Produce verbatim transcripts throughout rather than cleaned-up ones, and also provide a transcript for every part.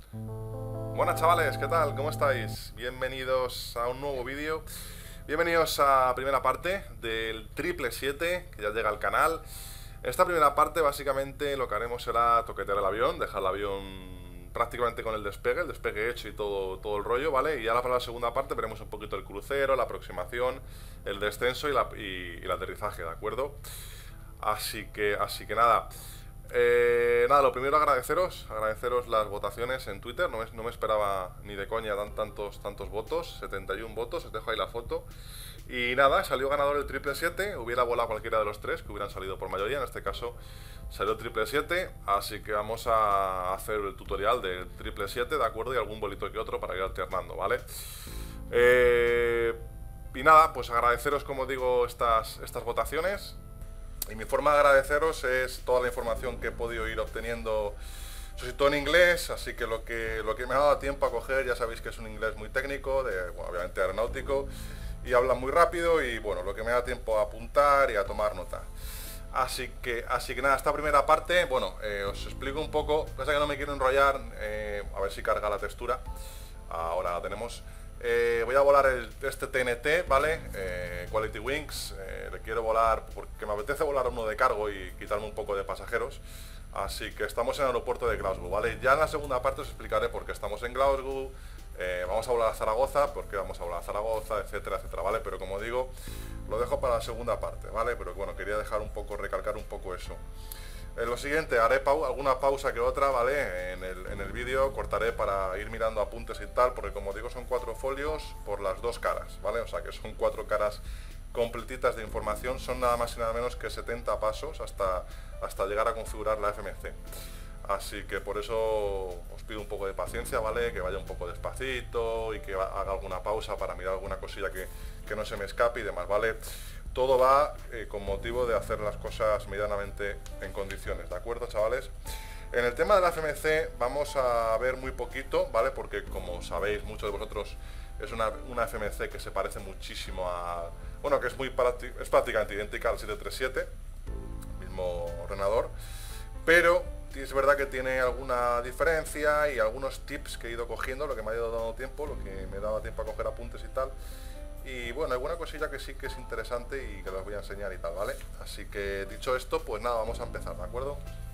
Buenas chavales, ¿qué tal? ¿Cómo estáis? Bienvenidos a un nuevo vídeo. Bienvenidos a la primera parte del triple siete, que ya llega al canal. Esta primera parte básicamente lo que haremos será toquetear el avión, dejar el avión prácticamente con el despegue, el despegue hecho y todo, todo el rollo, ¿vale? Y ahora para la segunda parte veremos un poquito el crucero, la aproximación, el descenso y, la, y, y el aterrizaje, ¿de acuerdo? Así que, así que nada. Eh, nada, lo primero agradeceros, agradeceros las votaciones en Twitter, no me, no me esperaba ni de coña dan tantos, tantos votos, setenta y uno votos, os dejo ahí la foto. Y nada, salió ganador el triple siete, hubiera volado cualquiera de los tres que hubieran salido por mayoría, en este caso salió el triple siete, así que vamos a hacer el tutorial del triple siete, ¿de acuerdo? Y algún bolito que otro para ir alternando, ¿vale? Eh, y nada, pues agradeceros, como digo, estas, estas votaciones. Y mi forma de agradeceros es toda la información que he podido ir obteniendo, eso sí, todo en inglés, así que lo que lo que me ha dado tiempo a coger, ya sabéis que es un inglés muy técnico, de, bueno, obviamente aeronáutico, y habla muy rápido y bueno, lo que me da tiempo a apuntar y a tomar nota. Así que, así que nada, esta primera parte, bueno, eh, os explico un poco, pasa que no me quiero enrollar, eh, a ver si carga la textura, ahora la tenemos. Eh, voy a volar el, este T N T, ¿vale? Eh, Quality Wings, eh, le quiero volar porque me apetece volar uno de cargo y quitarme un poco de pasajeros. Así que estamos en el aeropuerto de Glasgow, ¿vale? Ya en la segunda parte os explicaré por qué estamos en Glasgow, eh, vamos a volar a Zaragoza, por qué vamos a volar a Zaragoza, etcétera, etcétera, ¿vale? Pero como digo, lo dejo para la segunda parte, ¿vale? Pero bueno, quería dejar un poco, recalcar un poco eso. En lo siguiente haré pau alguna pausa que otra, ¿vale? En el, en el vídeo cortaré para ir mirando apuntes y tal, porque como digo son cuatro folios por las dos caras, ¿vale? O sea que son cuatro caras completitas de información, son nada más y nada menos que setenta pasos hasta, hasta llegar a configurar la F M C. Así que por eso os pido un poco de paciencia, ¿vale? Que vaya un poco despacito y que haga alguna pausa para mirar alguna cosilla que, que no se me escape y demás, ¿vale? Todo va eh, con motivo de hacer las cosas medianamente en condiciones, ¿de acuerdo, chavales? En el tema de la F M C vamos a ver muy poquito, ¿vale? Porque como sabéis, muchos de vosotros, es una, una F M C que se parece muchísimo a... Bueno, que es, muy es prácticamente idéntica al siete tres siete, mismo ordenador, pero es verdad que tiene alguna diferencia y algunos tips que he ido cogiendo, lo que me ha ido dando tiempo, lo que me daba tiempo a coger apuntes y tal. Y bueno, alguna cosilla que sí que es interesante y que os voy a enseñar y tal, ¿vale? Así que dicho esto, pues nada, vamos a empezar, ¿de acuerdo?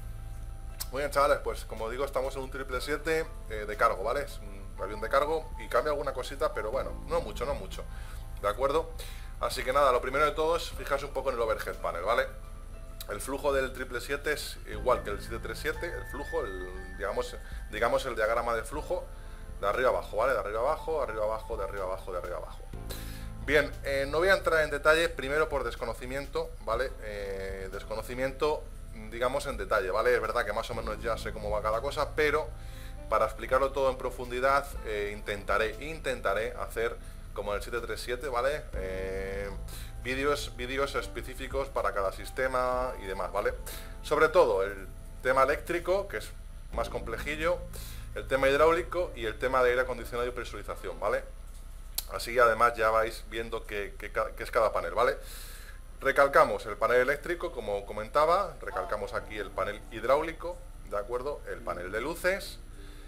Muy bien, chavales, pues como digo, estamos en un triple siete eh, de cargo, ¿vale? Es un avión de cargo y cambia alguna cosita, pero bueno, no mucho, no mucho, ¿de acuerdo? Así que nada, lo primero de todo es fijarse un poco en el overhead panel, ¿vale? El flujo del triple siete es igual que el siete tres siete, el flujo, el, digamos, digamos el diagrama de flujo de arriba abajo, ¿vale? De arriba abajo, arriba abajo, de arriba abajo, de arriba abajo. Bien, eh, no voy a entrar en detalle, primero por desconocimiento, ¿vale? Eh, desconocimiento, digamos, en detalle, ¿vale? Es verdad que más o menos ya sé cómo va cada cosa, pero para explicarlo todo en profundidad, eh, intentaré, intentaré hacer, como en el siete tres siete, ¿vale? Eh, vídeos, vídeos específicos para cada sistema y demás, ¿vale? Sobre todo el tema eléctrico, que es más complejillo, el tema hidráulico y el tema de aire acondicionado y presurización, ¿vale? Así además ya vais viendo qué es cada panel, ¿vale? Recalcamos el panel eléctrico, como comentaba, recalcamos aquí el panel hidráulico, ¿de acuerdo? El panel de luces,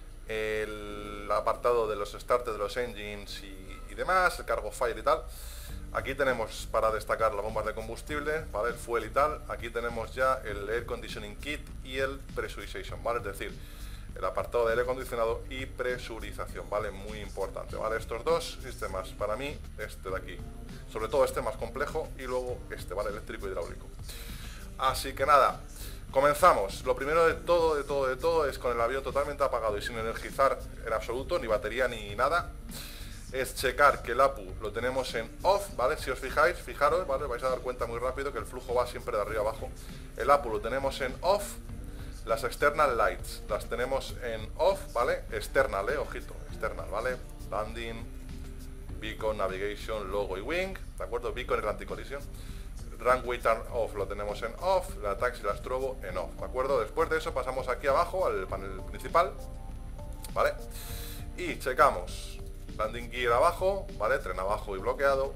el apartado de los starters de los engines y, y demás, el cargo fire y tal. Aquí tenemos para destacar las bombas de combustible, ¿vale? El fuel y tal. Aquí tenemos ya el air conditioning kit y el pressurization, ¿vale? Es decir, el apartado de aire acondicionado y presurización, ¿vale? Muy importante, ¿vale? Estos dos sistemas, para mí, este de aquí, sobre todo este más complejo y luego este, ¿vale? Eléctrico y hidráulico. Así que nada, comenzamos. Lo primero de todo, de todo, de todo, es con el avión totalmente apagado y sin energizar en absoluto, ni batería ni nada, es checar que el A P U lo tenemos en off, ¿vale? Si os fijáis, fijaros, ¿vale? Vais a dar cuenta muy rápido que el flujo va siempre de arriba abajo. El A P U lo tenemos en off. Las external lights las tenemos en off, ¿vale? External, eh, ojito, external, ¿vale? Landing, beacon, navigation, logo y wing, ¿de acuerdo? Beacon es la anticolisión. Runway turn off lo tenemos en off, la taxi y la strobo en off, ¿de acuerdo? Después de eso pasamos aquí abajo al panel principal, ¿vale? Y checamos landing gear abajo, ¿vale? Tren abajo y bloqueado.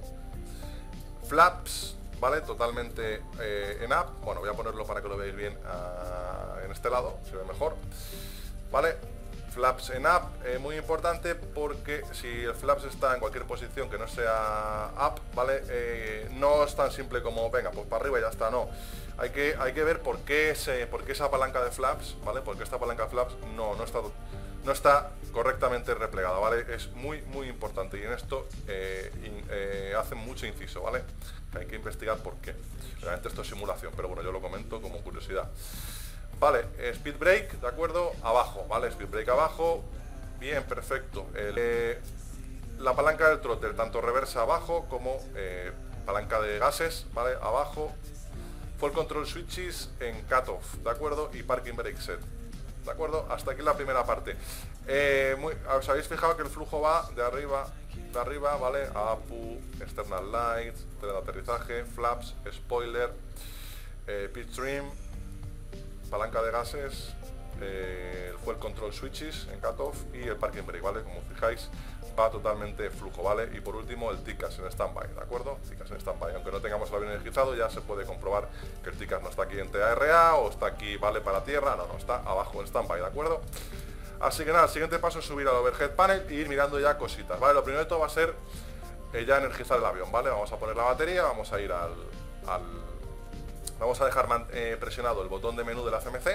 Flaps, ¿vale? Totalmente eh, en up. Bueno, voy a ponerlo para que lo veáis bien uh, en este lado, se ve mejor, ¿vale? Flaps en up, eh, muy importante, porque si el flaps está en cualquier posición que no sea up, ¿vale? Eh, no es tan simple como, venga, pues para arriba y ya está, no. Hay que, hay que ver por qué, ese, por qué esa palanca de flaps, ¿vale? Porque esta palanca de flaps no, no, está, no está correctamente replegada, ¿vale? Es muy, muy importante y en esto eh, in, eh, hacen mucho inciso, ¿vale? Hay que investigar por qué. Realmente esto es simulación, pero bueno, yo lo comento como curiosidad. Vale, speed brake, ¿de acuerdo? Abajo, ¿vale? Speed brake abajo. Bien, perfecto. El, eh, la palanca del throttle, tanto reversa abajo como eh, palanca de gases, ¿vale? Abajo. Full control switches en cutoff, ¿de acuerdo? Y parking brake set, ¿de acuerdo? Hasta aquí la primera parte. Eh, muy, ¿os habéis fijado que el flujo va de arriba, de arriba, ¿vale? A P U, external lights, tren de aterrizaje, flaps, spoiler, eh, pitch trim, palanca de gases, eh, el fuel control switches en cutoff y el parking brake, ¿vale? Como fijáis, va totalmente flujo, ¿vale? Y por último el T C A S en standby, ¿de acuerdo? T C A S en standby, aunque no tengamos el avión energizado, ya se puede comprobar que el T C A S no está aquí en T A R A o está aquí, ¿vale? Para tierra, no, no, está abajo en standby, ¿de acuerdo? Así que nada, el siguiente paso es subir al overhead panel e ir mirando ya cositas, ¿vale? Lo primero de todo va a ser eh, ya energizar el avión, ¿vale? Vamos a poner la batería, vamos a ir al... al vamos a dejar eh, presionado el botón de menú de la C M C.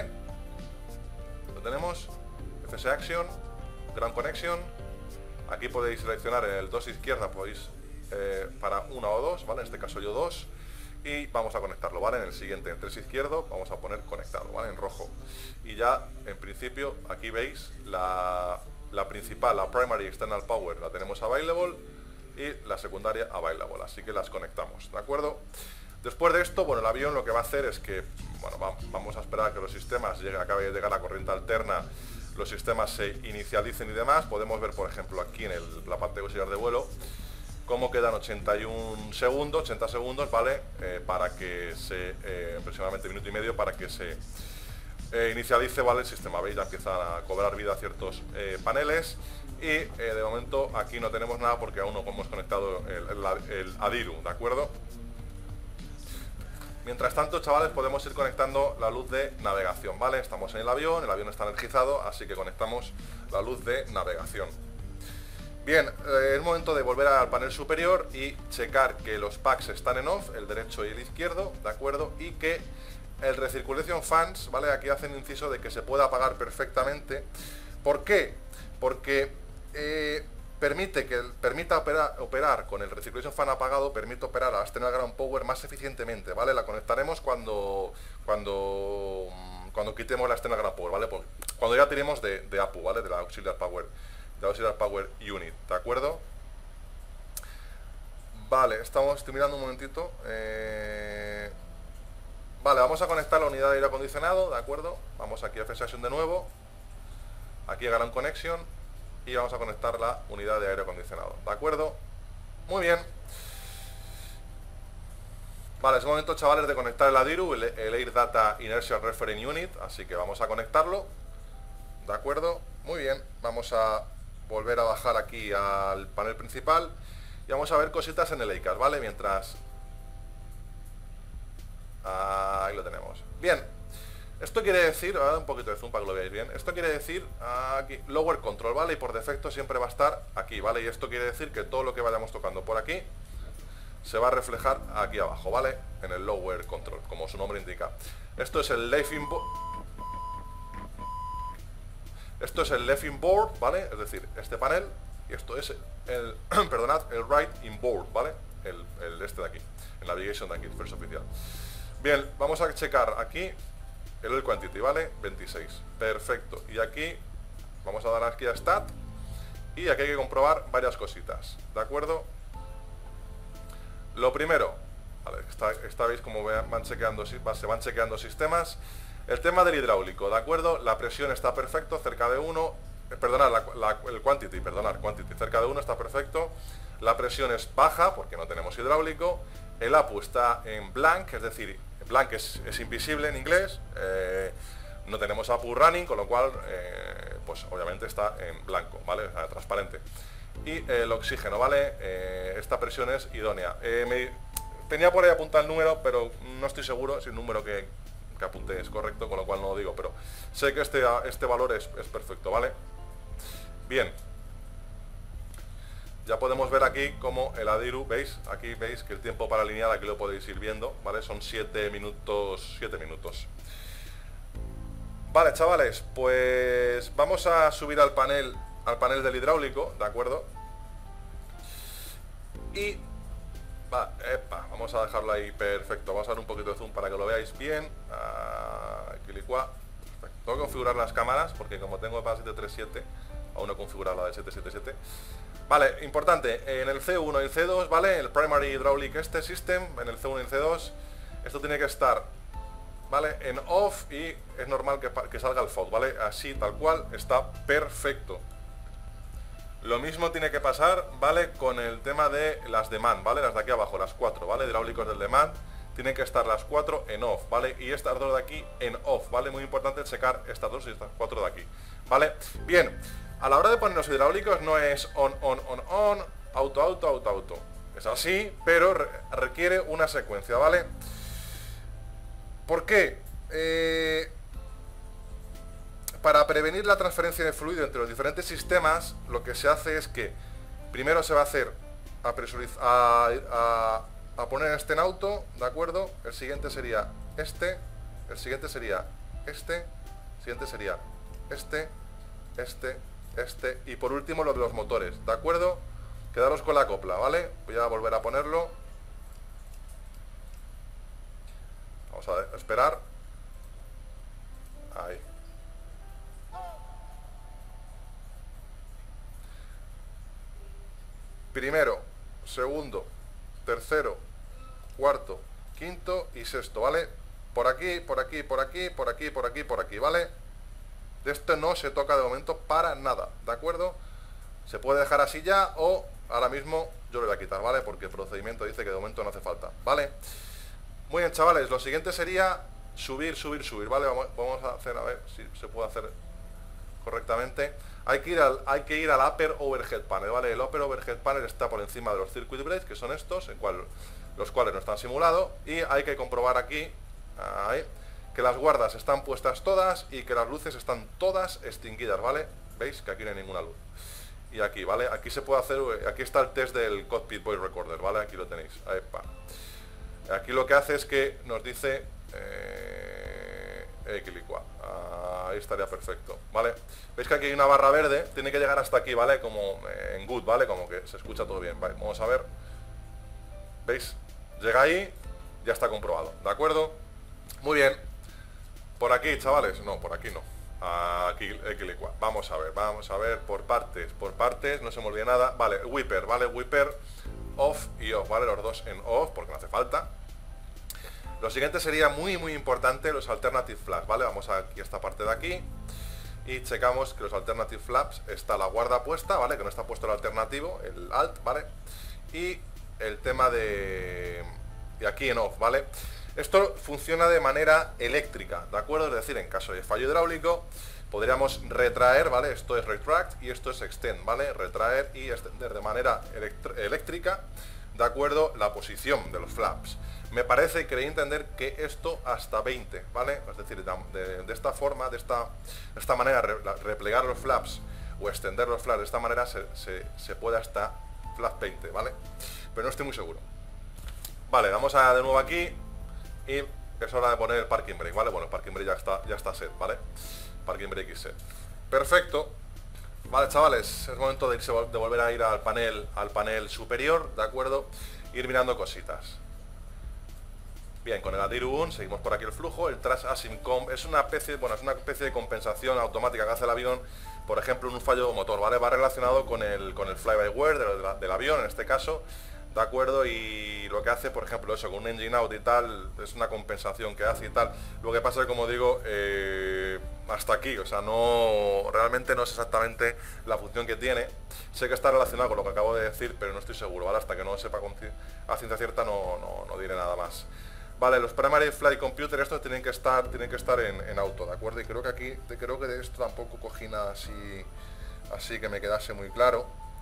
Lo tenemos, F S Action, Ground Connection. Aquí podéis seleccionar en el dos izquierda, podéis eh, para una o dos, ¿vale? En este caso yo dos. Y vamos a conectarlo, ¿vale? En el siguiente, en tres izquierdo, vamos a poner conectado, ¿vale? En rojo. Y ya, en principio, aquí veis la, la principal, la Primary External Power, la tenemos available. Y la secundaria available, así que las conectamos, ¿de acuerdo? Después de esto, bueno, el avión lo que va a hacer es que, bueno, vamos a esperar a que los sistemas lleguen, acabe de llegar la corriente alterna, los sistemas se inicialicen y demás. Podemos ver, por ejemplo, aquí en el, la parte de auxiliar de vuelo, cómo quedan ochenta y un segundos, ochenta segundos, ¿vale? Eh, para que se, eh, aproximadamente minuto y medio, para que se eh, inicialice, ¿vale? El sistema, ¿veis? Ya empiezan a cobrar vida ciertos eh, paneles. Y eh, de momento aquí no tenemos nada porque aún no hemos conectado el, el, el ADIRU, ¿de acuerdo? Mientras tanto, chavales, podemos ir conectando la luz de navegación, ¿vale? Estamos en el avión, el avión está energizado, así que conectamos la luz de navegación. Bien, eh, es momento de volver al panel superior y checar que los packs están en off, el derecho y el izquierdo, ¿de acuerdo? Y que el Recirculation Fans, ¿vale? Aquí hacen inciso de que se pueda apagar perfectamente. ¿Por qué? Porque eh, permite que permita operar, operar con el Recirculation Fan apagado, permite operar a la External Ground Power más eficientemente, ¿vale? La conectaremos cuando cuando cuando quitemos la External Ground Power, ¿vale? Pues cuando ya tiremos de, de A P U, ¿vale? De la Auxiliar Power, de la Auxiliar Power Unit, ¿de acuerdo? Vale, estamos, estoy mirando un momentito. Eh, vale, vamos a conectar la unidad de aire acondicionado, ¿de acuerdo? Vamos aquí a F S Action de nuevo, aquí a Ground Connection. Y vamos a conectar la unidad de aire acondicionado, ¿de acuerdo? Muy bien. Vale, es momento, chavales, de conectar el ADIRU, el, el Air Data Inertial Reference Unit, así que vamos a conectarlo, ¿de acuerdo? Muy bien, vamos a volver a bajar aquí al panel principal y vamos a ver cositas en el E I C A S, ¿vale? Mientras... Ahí lo tenemos. Bien. Esto quiere decir, voy a dar un poquito de zoom para que lo veáis bien. Esto quiere decir aquí, lower control, ¿vale? Y por defecto siempre va a estar aquí, ¿vale? Y esto quiere decir que todo lo que vayamos tocando por aquí se va a reflejar aquí abajo, ¿vale? En el lower control, como su nombre indica. Esto es el left inboard. Esto es el left inboard, ¿vale? Es decir, este panel. Y esto es el, perdonad, el right inboard, ¿vale? El, el este de aquí, el navigation de aquí, first oficial. Bien, vamos a checar aquí el oil quantity, ¿vale? veintiséis, perfecto. Y aquí vamos a dar aquí a stat y aquí hay que comprobar varias cositas, ¿de acuerdo? Lo primero, vale, está, esta veis como van chequeando, se van chequeando sistemas. El tema del hidráulico, ¿de acuerdo? La presión está perfecto, cerca de uno, eh, perdonad, la, la, el quantity, perdonad, quantity, cerca de uno está perfecto. La presión es baja porque no tenemos hidráulico. El A P U está en blank, es decir, blank es, es invisible en inglés, eh, no tenemos A P U running, con lo cual, eh, pues obviamente está en blanco, ¿vale? O sea, transparente. Y eh, el oxígeno, ¿vale? Eh, esta presión es idónea. Eh, me, tenía por ahí apuntado el número, pero no estoy seguro si el número que, que apunté es correcto, con lo cual no lo digo, pero sé que este, este valor es, es perfecto, ¿vale? Bien. Ya podemos ver aquí como el Adiru, ¿veis? Aquí veis que el tiempo para alinear, aquí lo podéis ir viendo, ¿vale? Son siete minutos, siete minutos. Vale, chavales, pues vamos a subir al panel, al panel del hidráulico, ¿de acuerdo? Y va, epa, vamos a dejarlo ahí perfecto. Vamos a dar un poquito de zoom para que lo veáis bien. Aquí licua. Tengo que configurar las cámaras porque como tengo para siete tres siete, aún no he configurado la de siete siete siete. Vale, importante, en el C uno y el C dos, ¿vale? El Primary Hydraulic este System, en el C uno y el C dos, esto tiene que estar, ¿vale? En off, y es normal que, que salga el F O G, ¿vale? Así, tal cual, está perfecto. Lo mismo tiene que pasar, ¿vale? Con el tema de las demand, ¿vale? Las de aquí abajo, las cuatro, ¿vale? Hidráulicos del demand, tienen que estar las cuatro en off, ¿vale? Y estas dos de aquí en off, ¿vale? Muy importante checar estas dos y estas cuatro de aquí, ¿vale? Bien, a la hora de poner los hidráulicos no es on, on, on, on, auto, auto, auto, auto. Es así, pero re requiere una secuencia, ¿vale? ¿Por qué? Eh... Para prevenir la transferencia de fluido entre los diferentes sistemas, lo que se hace es que primero se va a hacer a, a, a, a poner este en auto, ¿de acuerdo? El siguiente sería este, el siguiente sería este, el siguiente sería este, este, este, y por último lo de los motores, ¿de acuerdo? Quedaros con la copla, ¿vale? Voy a volver a ponerlo. Vamos a esperar. Ahí. Primero, segundo, tercero, cuarto, quinto y sexto, ¿vale? Por aquí, por aquí, por aquí, por aquí, por aquí, por aquí, ¿vale? De esto no se toca de momento para nada, ¿de acuerdo? Se puede dejar así ya o ahora mismo yo lo voy a quitar, ¿vale? Porque el procedimiento dice que de momento no hace falta, ¿vale? Muy bien, chavales, lo siguiente sería subir, subir, subir, ¿vale? Vamos, vamos a hacer, a ver si se puede hacer correctamente. Hay que ir al, hay que ir al Upper Overhead Panel, ¿vale? El Upper Overhead Panel está por encima de los Circuit Breaks, que son estos, en cual, los cuales no están simulados, y hay que comprobar aquí, ahí, que las guardas están puestas todas y que las luces están todas extinguidas, ¿vale? ¿Veis? Que aquí no hay ninguna luz. Y aquí, ¿vale? Aquí se puede hacer, aquí está el test del Cockpit Voice Recorder, ¿vale? Aquí lo tenéis. Ahí, pa. Aquí lo que hace es que nos dice... Eh, equilicua. Ahí estaría perfecto, ¿vale? Veis que aquí hay una barra verde, tiene que llegar hasta aquí, ¿vale? Como en good, ¿vale? Como que se escucha todo bien, ¿vale? Vamos a ver. ¿Veis? Llega ahí, ya está comprobado, ¿de acuerdo? Muy bien. Por aquí, chavales, no, por aquí no. Aquí, equilicua. Vamos a ver, vamos a ver por partes, por partes, no se me olvide nada. Vale, Wiper, ¿vale? Wiper off y off, ¿vale? Los dos en off, porque no hace falta. Lo siguiente sería muy muy importante los alternative flaps, ¿vale? Vamos aquí a esta parte de aquí y checamos que los alternative flaps está la guarda puesta, ¿vale? Que no está puesto el alternativo, el alt, ¿vale? Y el tema de... y aquí en off, ¿vale? Esto funciona de manera eléctrica, ¿de acuerdo? Es decir, en caso de fallo hidráulico podríamos retraer, ¿vale? Esto es retract y esto es extend, ¿vale? Retraer y extender de manera eléctrica, ¿de acuerdo? La posición de los flaps. Me parece y queréis entender que esto hasta veinte, ¿vale? Es decir, de, de esta forma, de esta, de esta manera, re, replegar los flaps o extender los flaps de esta manera se, se, se puede hasta flap veinte, ¿vale? Pero no estoy muy seguro. Vale, vamos a de nuevo aquí y es hora de poner el parking brake, ¿vale? Bueno, el parking brake ya está, ya está set, ¿vale? Parking brake is set. Perfecto. Vale, chavales, es momento de, irse, de volver a ir al panel, al panel superior, ¿de acuerdo? Ir mirando cositas. Bien, con el Adiru uno seguimos por aquí el flujo. El Trash Asimcom es una especie, bueno, es una especie de compensación automática que hace el avión, por ejemplo, en un fallo de motor, ¿vale? Va relacionado con el, con el fly-by-wire del, del avión, en este caso, ¿de acuerdo? Y lo que hace, por ejemplo, eso, con un engine out y tal, es una compensación que hace y tal. Lo que pasa es que, como digo, eh, hasta aquí, o sea, no, realmente no es exactamente la función que tiene. Sé que está relacionado con lo que acabo de decir, pero no estoy seguro, ¿vale? Hasta que no sepa con, a ciencia cierta no, no, no diré nada más. Vale, los Primary Flight Computer estos tienen que estar, tienen que estar en, en auto, ¿de acuerdo? Y creo que aquí, creo que de esto tampoco cogí nada así, así que me quedase muy claro.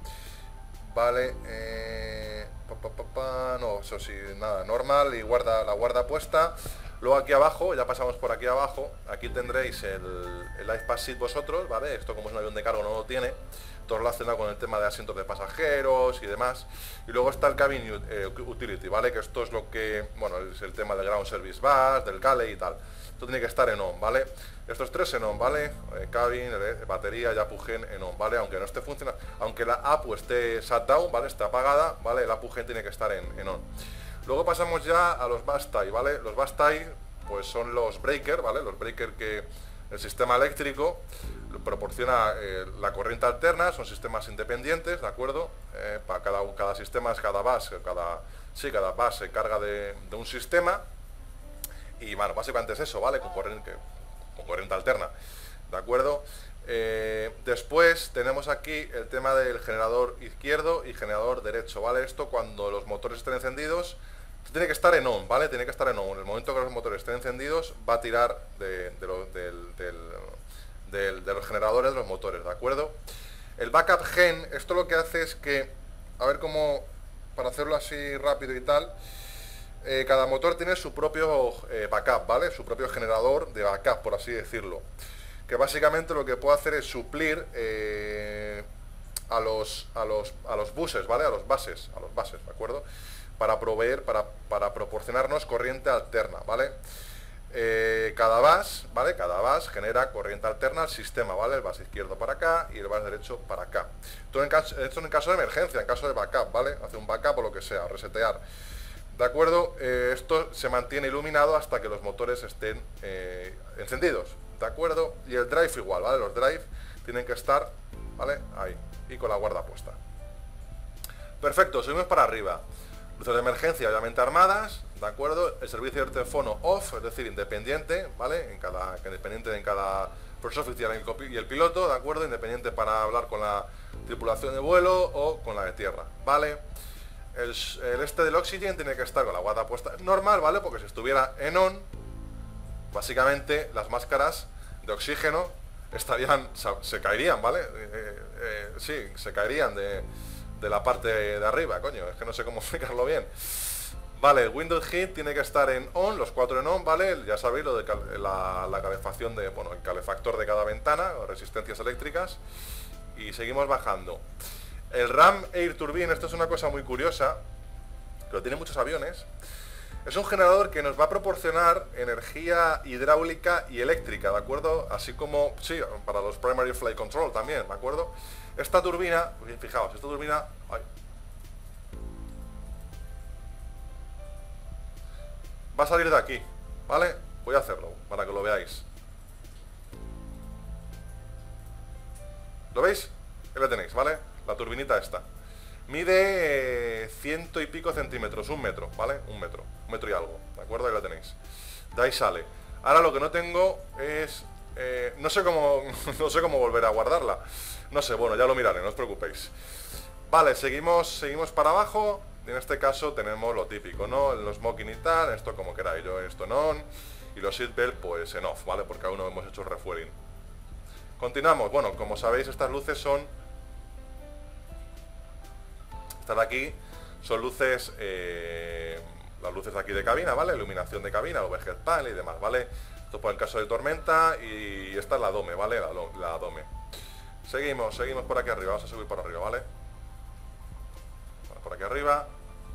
Vale, eh, pa, pa, pa, pa, no, eso sí, nada, normal y guarda la guarda puesta. Luego aquí abajo, ya pasamos por aquí abajo, aquí tendréis el, el Life Pass Seat vosotros, ¿vale? Esto como es un avión de cargo no lo tiene, todo relacionado con el tema de asientos de pasajeros y demás. Y luego está el Cabin eh, Utility, ¿vale? Que esto es lo que, bueno, es el tema del Ground Service Bus, del Galley y tal. Esto tiene que estar en on, ¿vale? Estos tres en on, ¿vale? Eh, cabin, eh, batería y A P U Gen en on, ¿vale? Aunque no esté funcionando, aunque la A P U esté shutdown, ¿vale? Está apagada, ¿vale? El A P U Gen tiene que estar en, en on. Luego pasamos ya a los bus tie, ¿vale? Los bus tie, pues son los breaker, ¿vale? Los breaker que el sistema eléctrico proporciona eh, la corriente alterna, son sistemas independientes, ¿de acuerdo? Eh, para cada, cada sistema es cada bus, cada, sí, cada bus se encarga de, de un sistema. Y bueno, básicamente es eso, ¿vale? Con corriente, con corriente alterna, ¿de acuerdo? Eh, después tenemos aquí el tema del generador izquierdo y generador derecho, ¿vale? Esto cuando los motores estén encendidos, tiene que estar en on, ¿vale? Tiene que estar en on. En el momento que los motores estén encendidos, va a tirar de, de, lo, del, del, del, de los generadores de los motores, ¿de acuerdo? El backup gen, esto lo que hace es que, a ver cómo, para hacerlo así rápido y tal, Eh, cada motor tiene su propio eh, backup, ¿vale? Su propio generador de backup, por así decirlo. Que básicamente lo que puede hacer es suplir eh, a, los, a, los, a los buses, ¿vale? A los bases, a los bases, ¿de acuerdo? Para proveer, para, para proporcionarnos corriente alterna, ¿vale? Eh, cada bus, ¿vale? Cada bus genera corriente alterna al sistema, ¿vale? El bus izquierdo para acá y el bus derecho para acá. Todo en caso, esto en caso de emergencia, en caso de backup, ¿vale? Hacer un backup o lo que sea, resetear. ¿De acuerdo? Eh, esto se mantiene iluminado hasta que los motores estén eh, encendidos, ¿de acuerdo? Y el drive igual, ¿vale? Los drive tienen que estar, ¿vale? Ahí, y con la guarda puesta. Perfecto, subimos para arriba. Luces de emergencia, obviamente armadas, ¿de acuerdo? El servicio de teléfono off, es decir, independiente, ¿vale? En cada, independiente en cada first officer y el piloto, ¿de acuerdo? Independiente para hablar con la tripulación de vuelo o con la de tierra, ¿vale? El, el este del oxygen tiene que estar con la guarda puesta normal, ¿vale? Porque si estuviera en on, básicamente las máscaras de oxígeno estarían, se caerían, ¿vale? Eh, eh, sí, se caerían de, de la parte de arriba, coño, es que no sé cómo explicarlo bien. Vale, el Windows Heat tiene que estar en on, los cuatro en on, ¿vale? Ya sabéis lo de cal, la, la calefacción de, bueno, el calefactor de cada ventana, resistencias eléctricas. Y seguimos bajando. El Ram Air Turbine, esto es una cosa muy curiosa, que lo tienen muchos aviones. Es un generador que nos va a proporcionar energía hidráulica y eléctrica, ¿de acuerdo? Así como, sí, para los Primary Flight Control también, ¿de acuerdo? Esta turbina, fijaos, esta turbina... Ay, va a salir de aquí, ¿vale? Voy a hacerlo, para que lo veáis. ¿Lo veis? Ahí lo tenéis, ¿vale? La turbinita esta. Mide eh, ciento y pico centímetros, un metro, ¿vale? Un metro, un metro y algo, ¿de acuerdo? Ahí la tenéis. De ahí sale. Ahora lo que no tengo es... Eh, no sé cómo no sé cómo volver a guardarla. No sé, bueno, ya lo miraré, no os preocupéis. Vale, seguimos, seguimos para abajo. En este caso tenemos lo típico, ¿no? Los smoking y tal, esto como queráis, yo esto en on. Y los seatbelt pues en off, ¿vale? Porque aún no hemos hecho el refueling. Continuamos. Bueno, como sabéis, estas luces son... Estas de aquí son luces, eh, las luces de aquí de cabina, ¿vale? Iluminación de cabina, overhead panel y demás, ¿vale? Esto por el caso de tormenta y esta es la Dome, ¿vale? La, la Dome. Seguimos, seguimos por aquí arriba, vamos a subir por arriba, ¿vale? Bueno, por aquí arriba.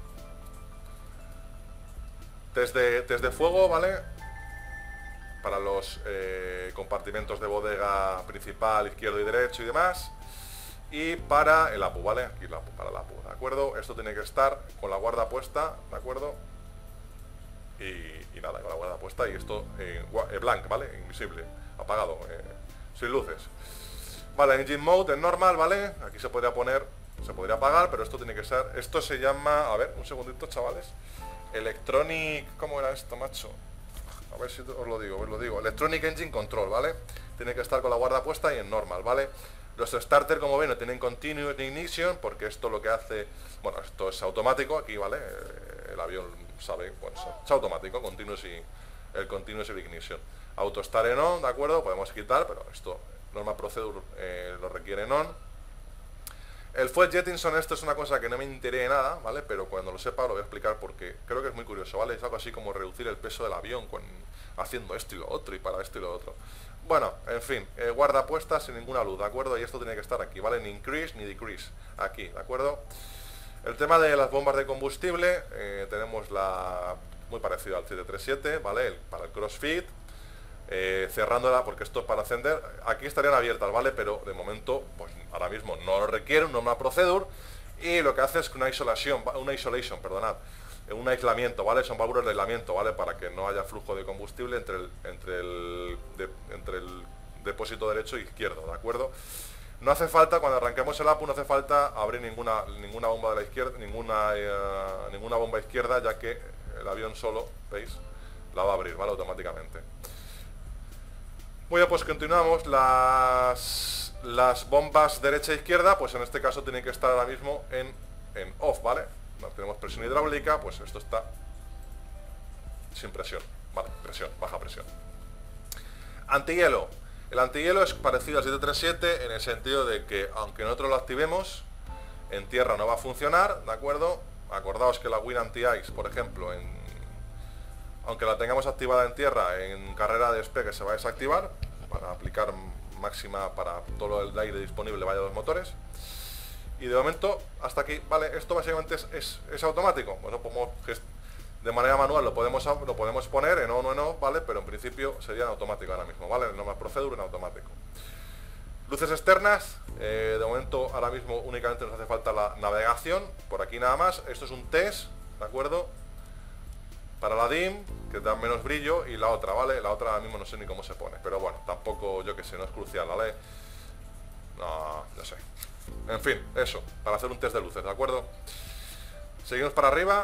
Test de, test de fuego, ¿vale? Para los eh, compartimentos de bodega principal, izquierdo y derecho y demás. Y para el A P U, ¿vale? Aquí la A P U, para el A P U, ¿de acuerdo? Esto tiene que estar con la guarda puesta, ¿de acuerdo? Y, y nada, con la guarda puesta y esto eh, blank, ¿vale? Invisible, apagado, eh, sin luces. Vale, engine mode en normal, ¿vale? Aquí se podría poner, se podría apagar, pero esto tiene que ser... Esto se llama... A ver, un segundito, chavales. Electronic... ¿Cómo era esto, macho? A ver si os lo digo, os lo digo. Electronic Engine Control, ¿vale? Tiene que estar con la guarda puesta y en normal, ¿vale? Los starter, como ven, no tienen continuous ignition, porque esto lo que hace... Bueno, esto es automático aquí, ¿vale? El avión sabe, bueno, es automático, continuous y... El continuous ignition. Auto estar en on, ¿de acuerdo? Podemos quitar, pero esto, normal procedure, eh, lo requiere en on. El fuel jetting esto es una cosa que no me enteré de nada, ¿vale? Pero cuando lo sepa lo voy a explicar porque creo que es muy curioso, ¿vale? Es algo así como reducir el peso del avión con, haciendo esto y lo otro y para esto y lo otro. Bueno, en fin, eh, guardapuestas sin ninguna luz, ¿de acuerdo? Y esto tiene que estar aquí, ¿vale? Ni increase ni decrease, aquí, ¿de acuerdo? El tema de las bombas de combustible, eh, tenemos la muy parecido al siete tres siete, ¿vale? El, para el CrossFit. Eh, cerrándola porque esto es para encender, aquí estarían abiertas, ¿vale? Pero de momento, pues ahora mismo no lo requiere, un normal procedure, y lo que hace es que una isolation, una isolation, perdonad, un aislamiento, ¿vale? Son válvulas de aislamiento, ¿vale? Para que no haya flujo de combustible entre el, entre el, de, entre el depósito derecho e izquierdo, ¿de acuerdo? No hace falta, cuando arranquemos el A P U, no hace falta abrir ninguna, ninguna bomba de la izquierda, ninguna, eh, ninguna bomba izquierda, ya que el avión solo, ¿veis? La va a abrir, ¿vale? Automáticamente. Bueno, pues continuamos. Las, las bombas derecha e izquierda, pues en este caso tienen que estar ahora mismo en, en off, ¿vale? No tenemos presión hidráulica, pues esto está sin presión, ¿vale? Presión, baja presión. Antihielo. El antihielo es parecido al siete tres siete en el sentido de que aunque nosotros lo activemos, en tierra no va a funcionar, ¿de acuerdo? Acordaos que la Win Anti-Ice, por ejemplo, en aunque la tengamos activada en tierra, en carrera de despegue se va a desactivar para aplicar máxima para todo el aire disponible vaya a los motores. Y de momento, hasta aquí, vale, esto básicamente es, es, es automático. Bueno, podemos, de manera manual lo podemos, lo podemos poner en on o en off, ¿vale? Pero en principio sería en automático ahora mismo, ¿vale? No más procedure en automático. Luces externas, eh, de momento ahora mismo únicamente nos hace falta la navegación, por aquí nada más. Esto es un test, ¿de acuerdo? Para la D I M, que da menos brillo, y la otra, ¿vale? La otra ahora mismo no sé ni cómo se pone, pero bueno, tampoco, yo que sé, no es crucial, ¿vale? No, no sé. En fin, eso, para hacer un test de luces, ¿de acuerdo? Seguimos para arriba.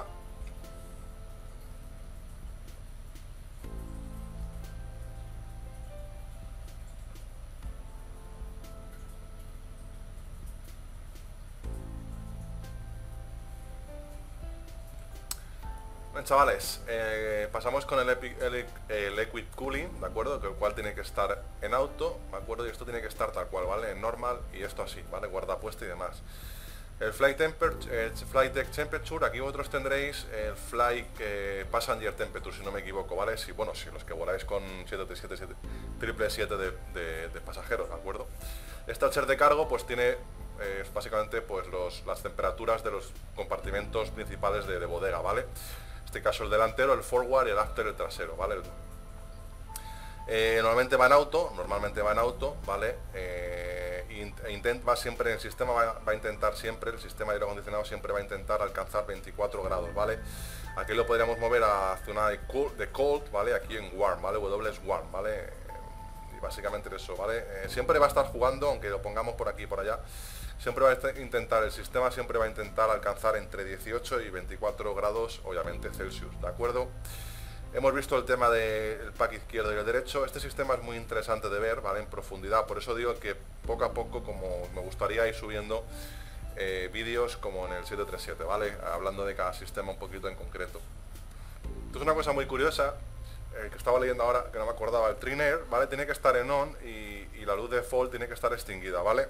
Bueno, chavales, eh, pasamos con el, epi, el, el Liquid Cooling, ¿de acuerdo? Que el cual tiene que estar en auto, ¿de acuerdo? Y esto tiene que estar tal cual, ¿vale? En normal y esto así, ¿vale? Guardapuesta y demás. El Flight Temperature, el Flight Deck Temperature, aquí vosotros tendréis el Flight eh, Passenger Temperature, si no me equivoco, ¿vale? Si, bueno, si los que voláis con siete tres siete, siete siete de, de, de pasajeros, ¿de acuerdo? Este Archer de cargo, pues tiene eh, básicamente pues los, las temperaturas de los compartimentos principales de, de bodega, ¿vale? En este caso el delantero, el forward y el after, el trasero, ¿vale? Eh, normalmente va en auto, normalmente va en auto, ¿vale? Eh, intent, va siempre, el sistema va, va a intentar siempre, el sistema de aire acondicionado siempre va a intentar alcanzar veinticuatro grados, ¿vale? Aquí lo podríamos mover a zona de cold, de cold, ¿vale? Aquí en warm, ¿vale? W es warm, ¿vale? Y básicamente eso, ¿vale? Eh, siempre va a estar jugando, aunque lo pongamos por aquí y por allá, siempre va a intentar, el sistema siempre va a intentar alcanzar entre dieciocho y veinticuatro grados, obviamente Celsius, ¿de acuerdo? Hemos visto el tema del pack izquierdo y el derecho. Este sistema es muy interesante de ver, ¿vale? En profundidad, por eso digo que poco a poco, como me gustaría ir subiendo eh, vídeos como en el siete tres siete, ¿vale? Hablando de cada sistema un poquito en concreto. Esto es una cosa muy curiosa, eh, que estaba leyendo ahora, que no me acordaba. El Trim Air, ¿vale? Tiene que estar en on y, y la luz de default tiene que estar extinguida, ¿vale?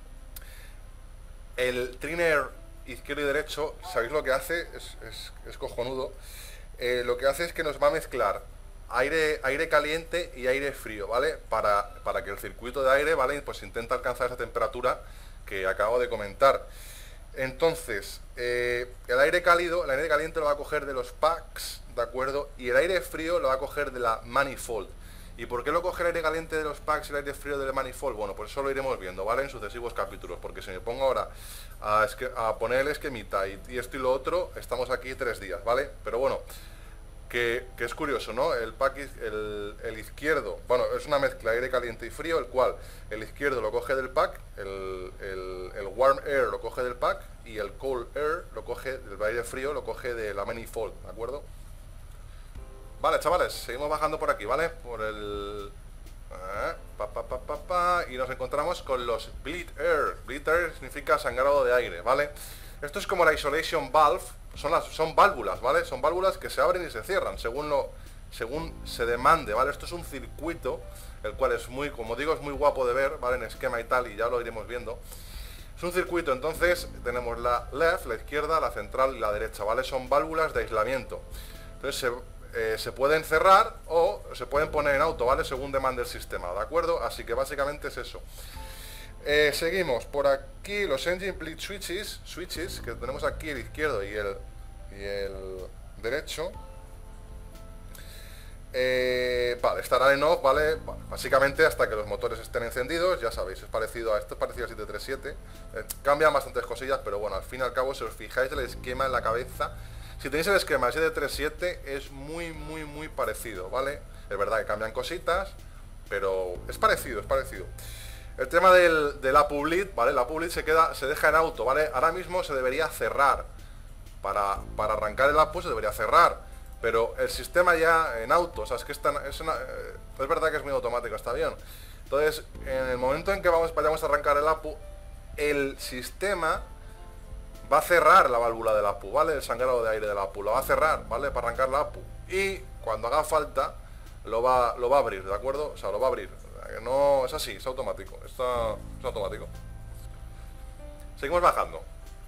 El Trim Air izquierdo y derecho, ¿sabéis lo que hace? Es, es, es cojonudo. Eh, lo que hace es que nos va a mezclar aire, aire caliente y aire frío, ¿vale? Para, para que el circuito de aire, ¿vale? Pues intenta alcanzar esa temperatura que acabo de comentar. Entonces, eh, el aire cálido, el aire caliente lo va a coger de los packs, ¿de acuerdo? Y el aire frío lo va a coger de la manifold. ¿Y por qué lo coge el aire caliente de los packs y el aire frío del manifold? Bueno, pues eso lo iremos viendo, ¿vale? En sucesivos capítulos, porque si me pongo ahora a, a poner el esquemita y, y esto y lo otro, estamos aquí tres días, ¿vale? Pero bueno, que, que es curioso, ¿no? El pack, el, el izquierdo, bueno, es una mezcla aire caliente y frío, el cual el izquierdo lo coge del pack, el, el, el warm air lo coge del pack y el cold air lo coge, el aire frío lo coge de la manifold, ¿de acuerdo? Vale, chavales, seguimos bajando por aquí, ¿vale? Por el... Eh, pa, pa, pa, pa, pa, y nos encontramos con los bleed air. Bleed air significa sangrado de aire, ¿vale? Esto es como la isolation valve, son, las, son válvulas, ¿vale? Son válvulas que se abren y se cierran según, lo, según se demande, ¿vale? Esto es un circuito, el cual es muy, como digo, es muy guapo de ver, ¿vale? En esquema y tal, y ya lo iremos viendo. Es un circuito, entonces tenemos la left, la izquierda, la central y la derecha, ¿vale? Son válvulas de aislamiento. Entonces se, eh, se pueden cerrar o se pueden poner en auto, ¿vale? Según demande el sistema, ¿de acuerdo? Así que básicamente es eso. Eh, seguimos por aquí los engine bleed switches, switches que tenemos aquí el izquierdo y el, y el derecho. Eh, vale, estarán en off, ¿vale? Bueno, básicamente hasta que los motores estén encendidos, ya sabéis, es parecido a esto, es parecido al siete tres siete. Eh, cambian bastantes cosillas, pero bueno, al fin y al cabo, si os fijáis el esquema en la cabeza, si tenéis el esquema del siete tres siete, es muy, muy, muy parecido, ¿vale? Es verdad que cambian cositas, pero es parecido, es parecido. El tema del, del A P U bleed, ¿vale? La A P U bleed se queda, se deja en auto, ¿vale? Ahora mismo se debería cerrar. Para, para arrancar el A P U se debería cerrar. Pero el sistema ya en auto, o sea, es que está, es, una, eh, es verdad que es muy automático, está bien. Entonces, en el momento en que vamos, vayamos a arrancar el A P U, el sistema va a cerrar la válvula del A P U, ¿vale? El sangrado de aire del A P U, lo va a cerrar, ¿vale? Para arrancar la A P U. Y cuando haga falta, lo va, lo va a abrir, ¿de acuerdo? O sea, lo va a abrir. No, es así, es automático, está, es automático. Seguimos bajando.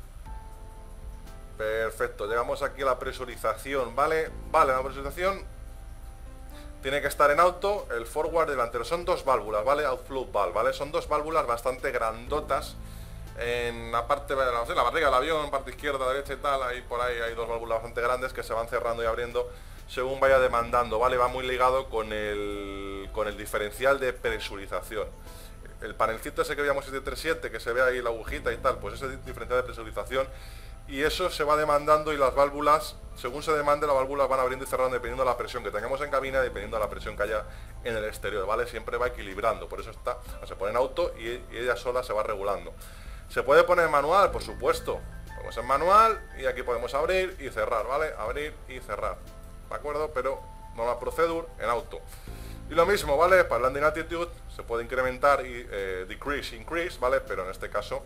Perfecto, llegamos aquí a la presurización, ¿vale? Vale, la presurización tiene que estar en auto, el forward delantero. Son dos válvulas, ¿vale? Outflow valve, ¿vale? Son dos válvulas bastante grandotas. En la parte de la, no sé, la barriga del avión, parte izquierda, derecha y tal, ahí por ahí hay dos válvulas bastante grandes que se van cerrando y abriendo según vaya demandando, ¿vale? Va muy ligado con el, con el diferencial de presurización. El panelcito ese que veíamos siete tres siete, que se ve ahí la agujita y tal, pues ese diferencial de presurización. Y eso se va demandando y las válvulas, según se demande, las válvulas van abriendo y cerrando dependiendo de la presión que tengamos en cabina, dependiendo de la presión que haya en el exterior, ¿vale? Siempre va equilibrando, por eso está, se pone en auto y, y ella sola se va regulando. ¿Se puede poner en manual? Por supuesto. Ponemos en manual y aquí podemos abrir y cerrar, ¿vale? Abrir y cerrar, ¿de acuerdo? Pero normal procedure en auto. Y lo mismo, ¿vale? Para landing attitude se puede incrementar y eh, decrease, increase, ¿vale? Pero en este caso...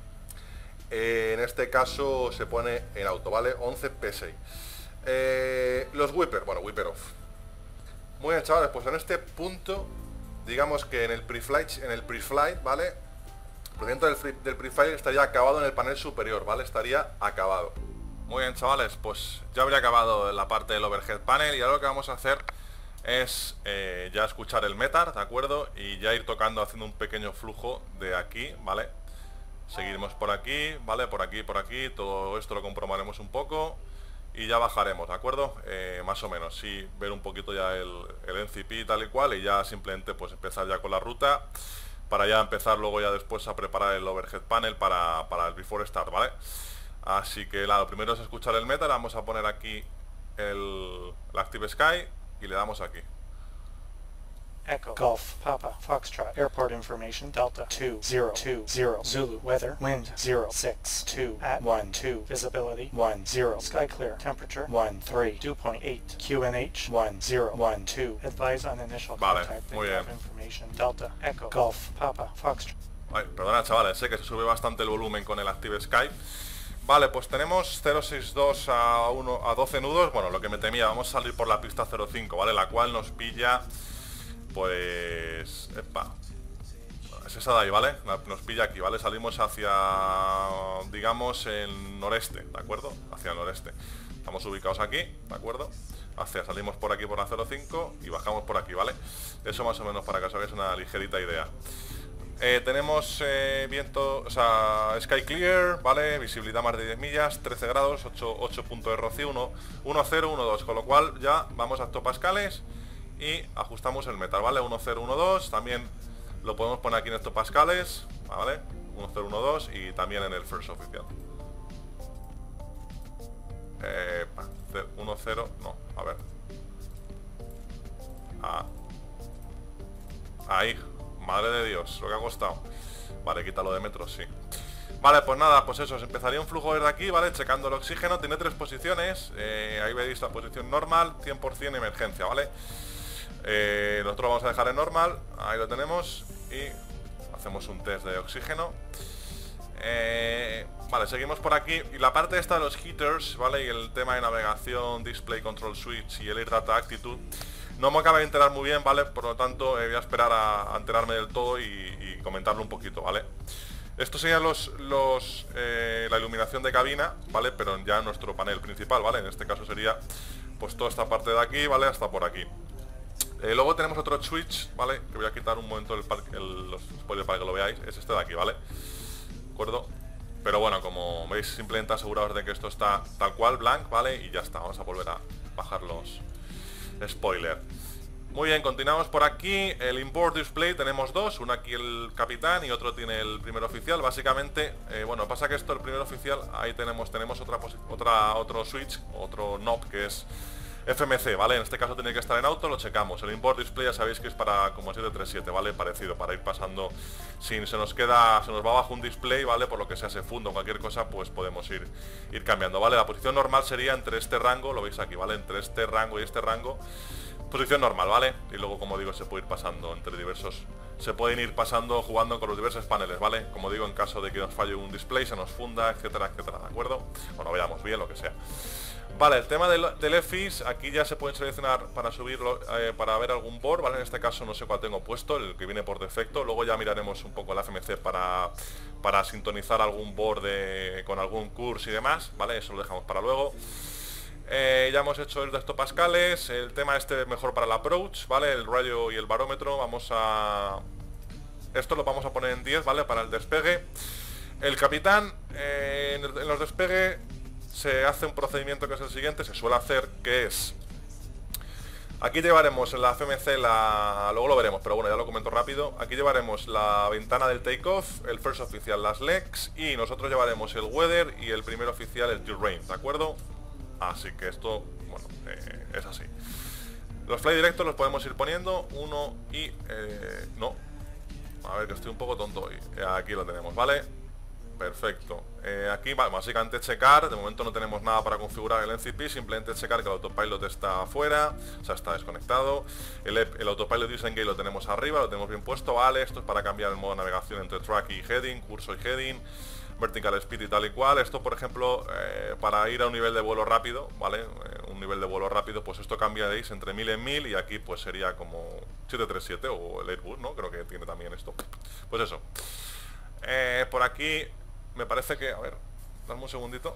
Eh, en este caso se pone en auto, ¿vale? once P seis. Eh, los whipper, bueno, whipper off. Muy bien, chavales, pues en este punto, digamos que en el pre-flight, en el pre-flight, ¿vale? Por dentro del, free, del pre-flight estaría acabado en el panel superior, ¿vale? Estaría acabado. Muy bien, chavales, pues ya habría acabado la parte del overhead panel y ahora lo que vamos a hacer es eh, ya escuchar el METAR, ¿de acuerdo? Y ya ir tocando, haciendo un pequeño flujo de aquí, ¿vale? Seguiremos por aquí, ¿vale? Por aquí, por aquí, todo esto lo comprobaremos un poco y ya bajaremos, ¿de acuerdo? Eh, más o menos, sí, ver un poquito ya el, el N C P tal y cual y ya simplemente pues empezar ya con la ruta para ya empezar luego ya después a preparar el overhead panel para, para el before start, ¿vale? Así que nada, lo primero es escuchar el METAR, vamos a poner aquí el, el Active Sky y le damos aquí. Echo, Golf, Papa, Foxtrot, Airport Information, Delta, two zero two zero, Zulu, Weather, Wind, zero six two, at one two, Visibility, one zero, Sky Clear, Temperature, one three, dew point eight, Q N H, one zero one two, Advise on Initial Vale, Contact, muy bien. Information, Delta, Echo, Golf, Papa, Foxtrot. Ay, perdona, chavales, sé que se sube bastante el volumen con el Active Sky. Vale, pues tenemos cero seis dos a, uno, a doce nudos, bueno, lo que me temía, vamos a salir por la pista cero cinco, ¿vale? La cual nos pilla... Pues... Epa. Es esa de ahí, ¿vale? Nos pilla aquí, ¿vale? Salimos hacia... digamos, el noreste, ¿de acuerdo? Hacia el noreste. Estamos ubicados aquí, ¿de acuerdo? Hacia, salimos por aquí por la cero cinco y bajamos por aquí, ¿vale? Eso más o menos para que os hagáis una ligerita idea. Eh, tenemos eh, viento, o sea, Sky Clear, ¿vale? Visibilidad más de diez millas, trece grados, ocho puntos de rocío, uno cero uno dos, con lo cual ya vamos a hectopascales y ajustamos el METAR, ¿vale? uno cero uno dos, también lo podemos poner aquí en hectopascales, ¿vale? uno cero uno dos y también en el first oficial. Eh, uno cero, no, a ver. Ah. Ahí, madre de Dios, lo que ha costado. Vale, quítalo de metros, sí. Vale, pues nada, pues eso, se empezaría un flujo desde aquí, ¿vale? Checando el oxígeno, tiene tres posiciones. eh, Ahí veis la posición normal, cien por cien emergencia, ¿vale? Eh, nosotros lo vamos a dejar en normal, ahí lo tenemos. Y hacemos un test de oxígeno. eh, Vale, seguimos por aquí. Y la parte esta de los heaters, ¿vale? Y el tema de navegación, display control switch y el air data actitude, no me acaba de enterar muy bien, ¿vale? Por lo tanto, eh, voy a esperar a, a enterarme del todo y, y comentarlo un poquito, ¿vale? Esto sería los, los, eh, la iluminación de cabina, ¿vale? Pero ya en nuestro panel principal, ¿vale? En este caso sería pues toda esta parte de aquí, ¿vale? Hasta por aquí. Eh, luego tenemos otro switch, ¿vale? Que voy a quitar un momento el, el los spoilers para que lo veáis. Es este de aquí, ¿vale? ¿De acuerdo? Pero bueno, como veis, simplemente aseguraos de que esto está tal cual, blank, ¿vale? Y ya está, vamos a volver a bajar los spoilers. Muy bien, continuamos por aquí. El import display tenemos dos, uno aquí el capitán y otro tiene el primer oficial. Básicamente, eh, bueno, pasa que esto, el primer oficial, ahí tenemos tenemos otra, otra otro switch, otro knob que es F M C, ¿vale? En este caso tiene que estar en auto, lo checamos. El import display ya sabéis que es para como siete tres siete, ¿vale? Parecido, para ir pasando. Si se nos queda, se nos va abajo un display, ¿vale? Por lo que sea se funda o cualquier cosa, pues podemos ir, ir cambiando, ¿vale? La posición normal sería entre este rango, lo veis aquí, ¿vale? Entre este rango y este rango. Posición normal, ¿vale? Y luego, como digo, se puede ir pasando entre diversos... Se pueden ir pasando jugando con los diversos paneles, ¿vale? Como digo, en caso de que nos falle un display, se nos funda, etcétera, etcétera, ¿de acuerdo? Bueno, veamos bien, lo que sea. Vale, el tema del, del E F I S, aquí ya se pueden seleccionar para subirlo, eh, para ver algún board, ¿vale? En este caso no sé cuál tengo puesto, el que viene por defecto. Luego ya miraremos un poco la F M C para, para sintonizar algún board de, con algún curso y demás, ¿vale? Eso lo dejamos para luego. Eh, ya hemos hecho el de hectopascales, el tema este mejor para el approach, ¿vale? El radio y el barómetro, vamos a... Esto lo vamos a poner en diez, ¿vale? Para el despegue. El capitán, eh, en, en los despegues se hace un procedimiento que es el siguiente, se suele hacer, que es... Aquí llevaremos en la F M C, la... luego lo veremos, pero bueno, ya lo comento rápido. Aquí llevaremos la ventana del takeoff, el first oficial las legs, y nosotros llevaremos el weather y el primer oficial el terrain, ¿de acuerdo? Así que esto, bueno, eh, es así. Los fly directos los podemos ir poniendo, uno y... Eh, no. A ver, que estoy un poco tonto hoy. Eh, aquí lo tenemos, ¿vale? Perfecto. Eh, aquí, vale, básicamente checar. De momento no tenemos nada para configurar el N C P. Simplemente checar que el autopilot está afuera. O sea, está desconectado. El, el autopilot disengage lo tenemos arriba, lo tenemos bien puesto, ¿vale? Esto es para cambiar el modo de navegación entre track y heading, curso y heading. Vertical speed y tal y cual. Esto, por ejemplo, eh, para ir a un nivel de vuelo rápido, ¿vale? Eh, un nivel de vuelo rápido, pues esto cambiaréis entre mil en mil y aquí pues sería como siete tres siete o el Airbus, ¿no? Creo que tiene también esto. Pues eso. Eh, por aquí me parece que... A ver, dame un segundito.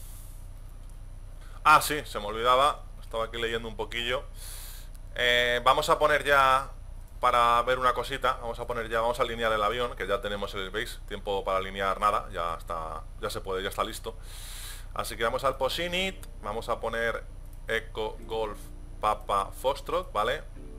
Ah, sí, se me olvidaba. Estaba aquí leyendo un poquillo. Eh, vamos a poner ya... Para ver una cosita, vamos a poner ya, vamos a alinear el avión, que ya tenemos el, ¿veis? Tiempo para alinear nada, ya está, ya se puede, ya está listo. Así que vamos al Posinit, vamos a poner Echo Golf Papa Foxtrot, ¿vale?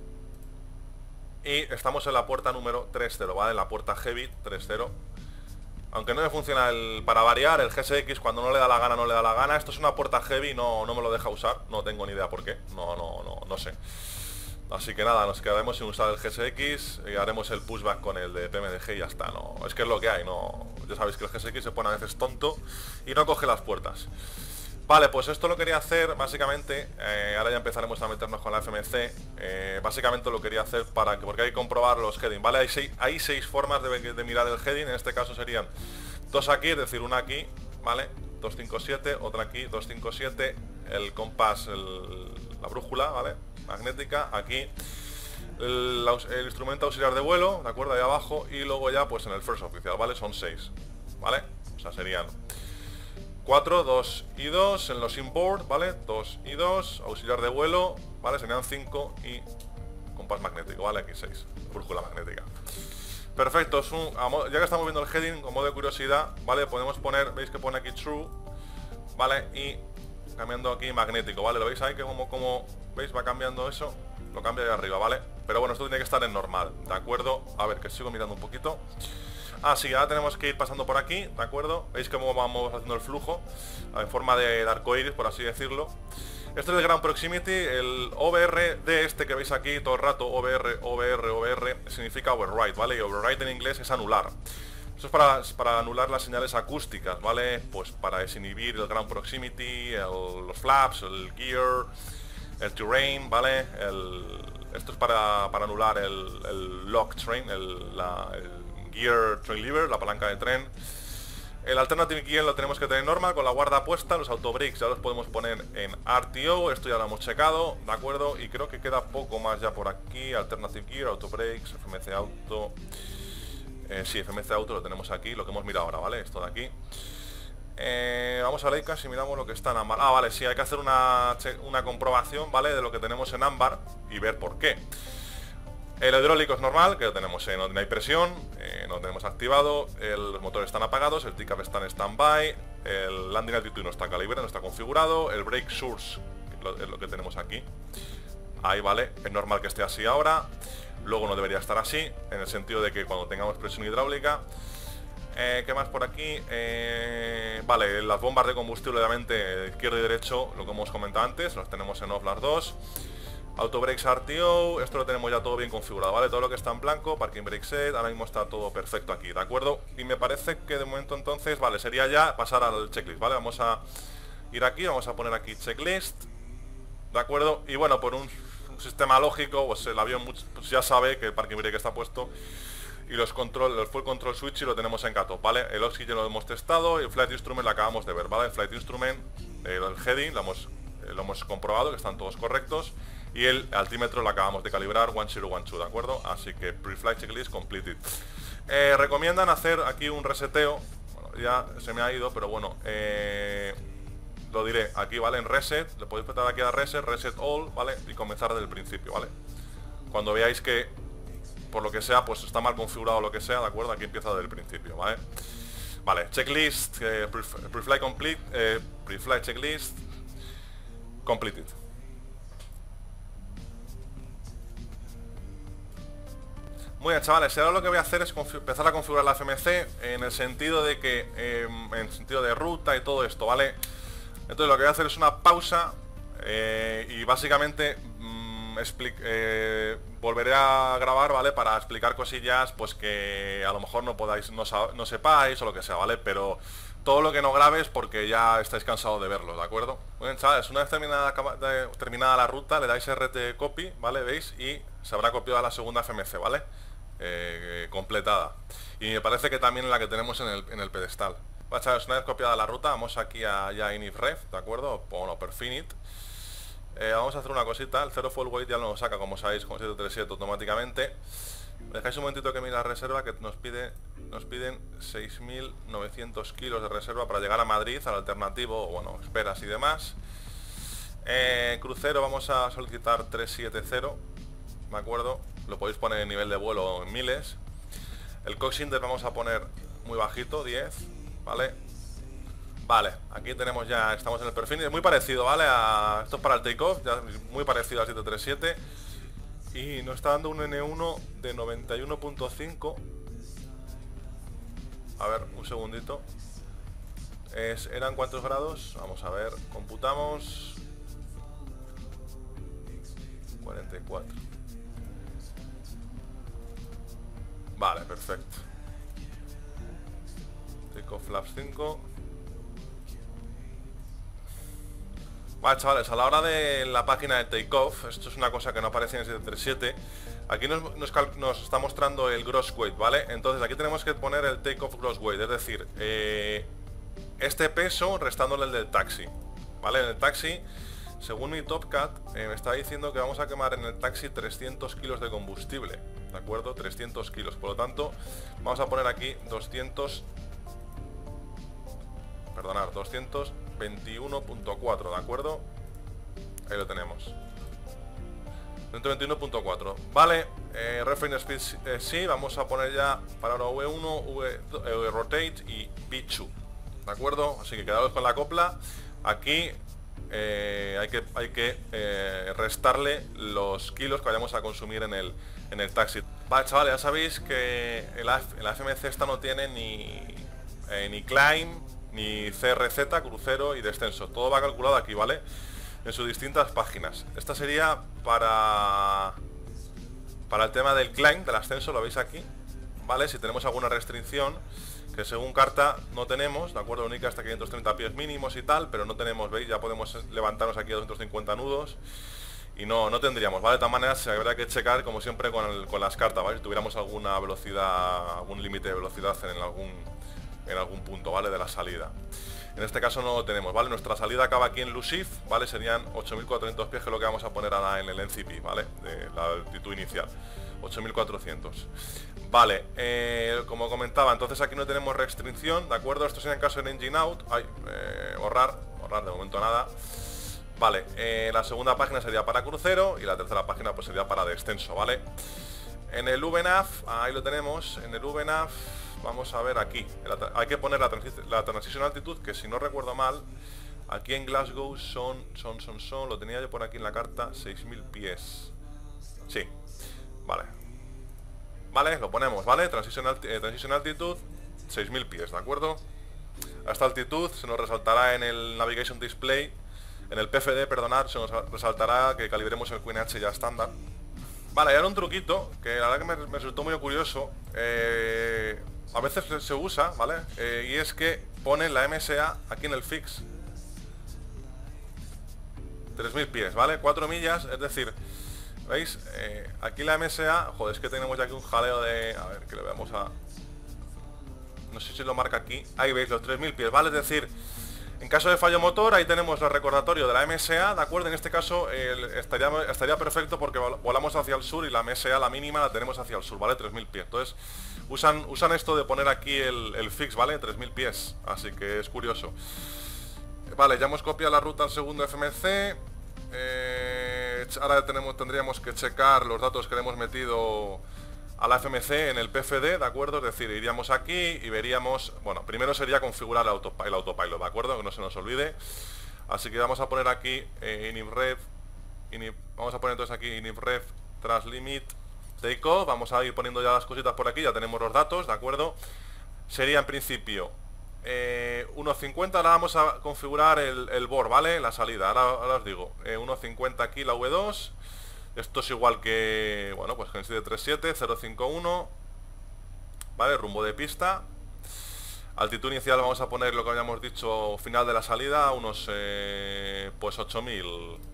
Y estamos en la puerta número tres cero, ¿vale? En la puerta Heavy tres cero. Aunque no me funciona el, para variar, el G S X cuando no le da la gana, no le da la gana. Esto es una puerta Heavy, no, no me lo deja usar, no tengo ni idea por qué, no, no, no, no sé. Así que nada, nos quedaremos sin usar el G S X y haremos el pushback con el de P M D G y ya está, no, es que es lo que hay, no, ya sabéis que el G S X se pone a veces tonto y no coge las puertas. Vale, pues esto lo quería hacer básicamente, eh, ahora ya empezaremos a meternos con la F M C, eh, básicamente lo quería hacer para que, porque hay que comprobar los heading, ¿vale? Hay seis, hay seis formas de, de mirar el heading, en este caso serían dos aquí, es decir, una aquí, ¿vale? dos cinco siete, otra aquí, dos cinco siete, el compás, el, la brújula, ¿vale? Magnética, aquí el, el instrumento auxiliar de vuelo, ¿de acuerdo? Ahí abajo, y luego ya pues en el first oficial, ¿vale? Son seis, ¿vale? O sea, serían cuatro, dos y dos en los inboard, ¿vale? dos y dos, auxiliar de vuelo, ¿vale? Serían cinco y compás magnético, ¿vale? Aquí seis, brújula magnética. Perfecto, es un, ya que estamos viendo el heading, como de curiosidad, ¿vale? Podemos poner, veis que pone aquí true, ¿vale? Y cambiando aquí magnético, ¿vale? ¿Lo veis ahí que como, como, veis, va cambiando eso? Lo cambia de arriba, ¿vale? Pero bueno, esto tiene que estar en normal, ¿de acuerdo? A ver, que sigo mirando un poquito. Ah, sí, ahora tenemos que ir pasando por aquí, ¿de acuerdo? ¿Veis cómo vamos haciendo el flujo? En forma de arcoíris, por así decirlo. Este es el Ground Proximity, el O V R de este que veis aquí todo el rato, O V R, O V R, O V R, significa override, ¿vale? Y override en inglés es anular. Esto es para, para anular las señales acústicas, ¿vale? Pues para desinhibir el Ground Proximity, el, los flaps, el gear, el terrain, ¿vale? El, esto es para, para anular el, el lock train, el, la, el gear train lever, la palanca de tren. El alternative gear lo tenemos que tener normal, con la guarda puesta. Los autobrakes ya los podemos poner en R T O, esto ya lo hemos checado, ¿de acuerdo? Y creo que queda poco más ya por aquí. Alternative gear, autobrakes, F M C auto... Eh, sí, F M C Auto lo tenemos aquí, lo que hemos mirado ahora, ¿vale? Esto de aquí. Eh, vamos a Leica si miramos lo que está en ámbar. Ah, vale, sí, hay que hacer una, una comprobación, ¿vale? De lo que tenemos en ámbar y ver por qué. El hidráulico es normal, que lo tenemos, eh, no hay presión, eh, no tenemos activado, el, los motores están apagados, el T C A P está en stand-by, el landing altitude no está calibrado, no está configurado, el brake source lo, es lo que tenemos aquí. Ahí, vale, es normal que esté así ahora, luego no debería estar así, en el sentido de que cuando tengamos presión hidráulica. Eh, ¿Qué más por aquí? Eh, vale, las bombas de combustible, obviamente, izquierdo y derecho, lo que hemos comentado antes, los tenemos en off las dos. Auto Brakes R T O, esto lo tenemos ya todo bien configurado, ¿vale? Todo lo que está en blanco, Parking Brake Set, ahora mismo está todo perfecto aquí, ¿de acuerdo? Y me parece que de momento entonces, vale, sería ya pasar al checklist, ¿vale? Vamos a ir aquí, vamos a poner aquí checklist, ¿de acuerdo? Y bueno, por un, un sistema lógico, pues el avión pues ya sabe que el Parking Brake está puesto y los control, el Full Control Switch lo tenemos en cat-off, ¿vale? El Oxygen lo hemos testado y el Flight Instrument lo acabamos de ver, ¿vale? El Flight Instrument, el, el Heading, lo hemos, eh, lo hemos comprobado que están todos correctos. Y el altímetro lo acabamos de calibrar, uno cero uno dos, ¿de acuerdo? Así que pre-flight checklist completed. Eh, recomiendan hacer aquí un reseteo. Bueno, ya se me ha ido, pero bueno, eh, lo diré. Aquí, ¿vale? En reset, le podéis apretar aquí a reset, reset all, ¿vale? Y comenzar desde el principio, ¿vale? Cuando veáis que, por lo que sea, pues está mal configurado o lo que sea, ¿de acuerdo? Aquí empieza desde el principio, ¿vale? Vale, checklist, eh, pre-flight complete, eh, pre-flight checklist completed. Muy bien, chavales, ahora lo que voy a hacer es empezar a configurar la F M C en el sentido de que, eh, en el sentido de ruta y todo esto, ¿vale? Entonces lo que voy a hacer es una pausa eh, y básicamente mmm, eh, volveré a grabar, ¿vale? Para explicar cosillas, pues que a lo mejor no podáis, no, no sepáis o lo que sea, ¿vale? Pero todo lo que no grabes porque ya estáis cansados de verlo, ¿de acuerdo? Muy bien, chavales, una vez terminada, terminada la ruta, le dais R T copy, ¿vale? ¿Veis? Y se habrá copiado a la segunda F M C, ¿vale? Eh, completada. Y me parece que también la que tenemos en el, en el pedestal. Vale, chavales, una vez copiada la ruta, vamos aquí a ya inifref, ¿de acuerdo? Bueno, perfinit. Eh, vamos a hacer una cosita, el cero fuel weight ya lo saca, como sabéis, con siete treinta y siete automáticamente. Dejáis un momentito que mire la reserva, que nos pide nos piden seis mil novecientos kilos de reserva para llegar a Madrid, al alternativo, bueno, esperas y demás. Eh, crucero vamos a solicitar trescientos setenta, ¿de acuerdo? Lo podéis poner en nivel de vuelo en miles. El Cox Index vamos a poner muy bajito, diez, ¿vale? Vale, aquí tenemos ya, estamos en el perfil, es muy parecido, ¿vale? A, esto es para el takeoff, ya muy parecido al siete treinta y siete. Y nos está dando un N uno de noventa y uno punto cinco. A ver, un segundito. Es, ¿Eran cuántos grados? Vamos a ver, computamos. cuarenta y cuatro. Vale, perfecto. Takeoff flaps cinco. Vale, chavales, a la hora de la página de takeoff, esto es una cosa que no aparece en el siete treinta y siete. Aquí nos, nos, nos está mostrando el gross weight, ¿vale? Entonces aquí tenemos que poner el takeoff gross weight, es decir, eh, este peso restándole el del taxi, ¿vale? En el taxi, según mi TopCat, eh, me está diciendo que vamos a quemar en el taxi trescientos kilos de combustible, ¿de acuerdo? trescientos kilos, por lo tanto, vamos a poner aquí doscientos, perdonad, doscientos veintiuno punto cuatro, ¿de acuerdo? Ahí lo tenemos. ciento veintiuno punto cuatro. Vale, eh, reference speed eh, sí, vamos a poner ya para V uno, v, v rotate y V dos, ¿de acuerdo? Así que quedaos con la copla. Aquí eh, hay que, hay que eh, restarle los kilos que vayamos a consumir en el, en el taxi. Vale, chavales, ya sabéis que el, el F M C esta no tiene ni, eh, ni climb, ni C R Z, crucero y descenso. Todo va calculado aquí, ¿vale? En sus distintas páginas. Esta sería para para el tema del climb, del ascenso, lo veis aquí, ¿vale? Si tenemos alguna restricción, que según carta no tenemos, ¿de acuerdo? Única hasta quinientos treinta pies mínimos y tal, pero no tenemos, ¿veis? Ya podemos levantarnos aquí a doscientos cincuenta nudos y no, no tendríamos, ¿vale? De todas maneras, se habría que checar, como siempre, con, el, con las cartas, ¿vale? Si tuviéramos alguna velocidad, algún límite de velocidad en algún, en algún punto, ¿vale? De la salida. En este caso no lo tenemos, ¿vale? Nuestra salida acaba aquí en Lucif, ¿vale? Serían ocho mil cuatrocientos pies, que es lo que vamos a poner ahora en el N C P, ¿vale? De la altitud inicial. ocho mil cuatrocientos. Vale, eh, como comentaba, entonces aquí no tenemos restricción, ¿de acuerdo? Esto sería en caso en engine out. Ay, eh, borrar, borrar de momento nada. Vale, eh, la segunda página sería para crucero y la tercera página pues sería para descenso, ¿vale? En el V NAV, ahí lo tenemos, en el V NAV, vamos a ver aquí, hay que poner la, transi la Transition Altitude, que si no recuerdo mal, aquí en Glasgow son, son, son, son, lo tenía yo por aquí en la carta, seis mil pies. Sí, vale. Vale, lo ponemos, ¿vale? Transition, alti eh, Transition Altitude, seis mil pies, ¿de acuerdo? A esta altitud se nos resaltará en el Navigation Display, en el P F D, perdonad, se nos resaltará que calibremos el Q N H ya estándar. Vale, y ahora un truquito, que la verdad que me, me resultó muy curioso, eh, a veces se usa, ¿vale? Eh, y es que pone la M S A aquí en el fix. tres mil pies, ¿vale? cuatro millas, es decir, ¿veis? Eh, aquí la M S A, joder, es que tenemos ya aquí un jaleo de... A ver, que le veamos a... No sé si lo marca aquí. Ahí veis los tres mil pies, ¿vale? Es decir, en caso de fallo motor, ahí tenemos el recordatorio de la M S A, ¿de acuerdo? En este caso el, estaría, estaría perfecto porque volamos hacia el sur y la M S A, la mínima, la tenemos hacia el sur, ¿vale? tres mil pies. Entonces, usan, usan esto de poner aquí el, el fix, ¿vale? tres mil pies, así que es curioso. Vale, ya hemos copiado la ruta al segundo F M C. Eh, ahora tenemos, tendríamos que checar los datos que le hemos metido a la F M C en el P F D, ¿de acuerdo? Es decir, iríamos aquí y veríamos... Bueno, primero sería configurar el, autop el autopilot, ¿de acuerdo? Que no se nos olvide. Así que vamos a poner aquí eh, inifref, inif, vamos a poner entonces aquí inifref translimit takeoff. Vamos a ir poniendo ya las cositas por aquí, ya tenemos los datos, ¿de acuerdo? Sería en principio eh, uno cincuenta, ahora vamos a configurar el, el board, ¿vale? La salida, ahora, ahora os digo, eh, uno cincuenta aquí la V dos. Esto es igual que, bueno, pues Genesys de treinta y siete, cero cinco uno, ¿vale? Rumbo de pista. Altitud inicial vamos a poner lo que habíamos dicho, final de la salida, unos, eh, pues ocho mil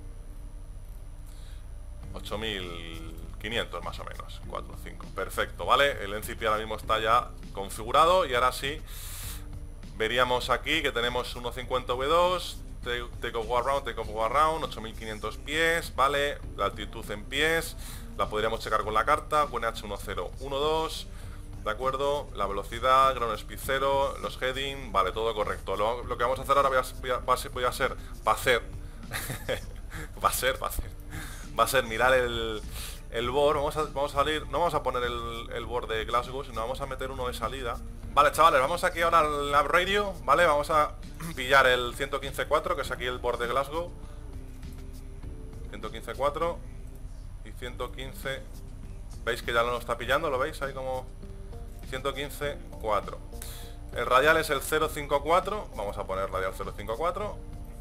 quinientos más o menos, cuatro, cinco, perfecto, ¿vale? El N C P ahora mismo está ya configurado y ahora sí, veríamos aquí que tenemos uno cincuenta V dos, take off go around, take off go around, ocho mil quinientos pies, ¿vale? La altitud en pies, la podríamos checar con la carta, Q N H uno cero uno dos, ¿de acuerdo? La velocidad, ground speed cero, los heading, vale, todo correcto. Lo, lo que vamos a hacer ahora voy a, voy a, va a ser, voy a ser, va a ser, va a ser, va a ser, va a ser mirar el, el board, vamos a, vamos a salir, no vamos a poner el, el board de Glasgow, sino vamos a meter uno de salida. Vale, chavales, vamos aquí ahora al Nav Radio, ¿vale? Vamos a pillar el ciento quince punto cuatro, que es aquí el board de Glasgow. ciento quince punto cuatro y ciento quince. ¿Veis que ya lo está pillando? ¿Lo veis? Ahí como ciento quince punto cuatro. El radial es el cero cinco cuatro. Vamos a poner radial cero cinco cuatro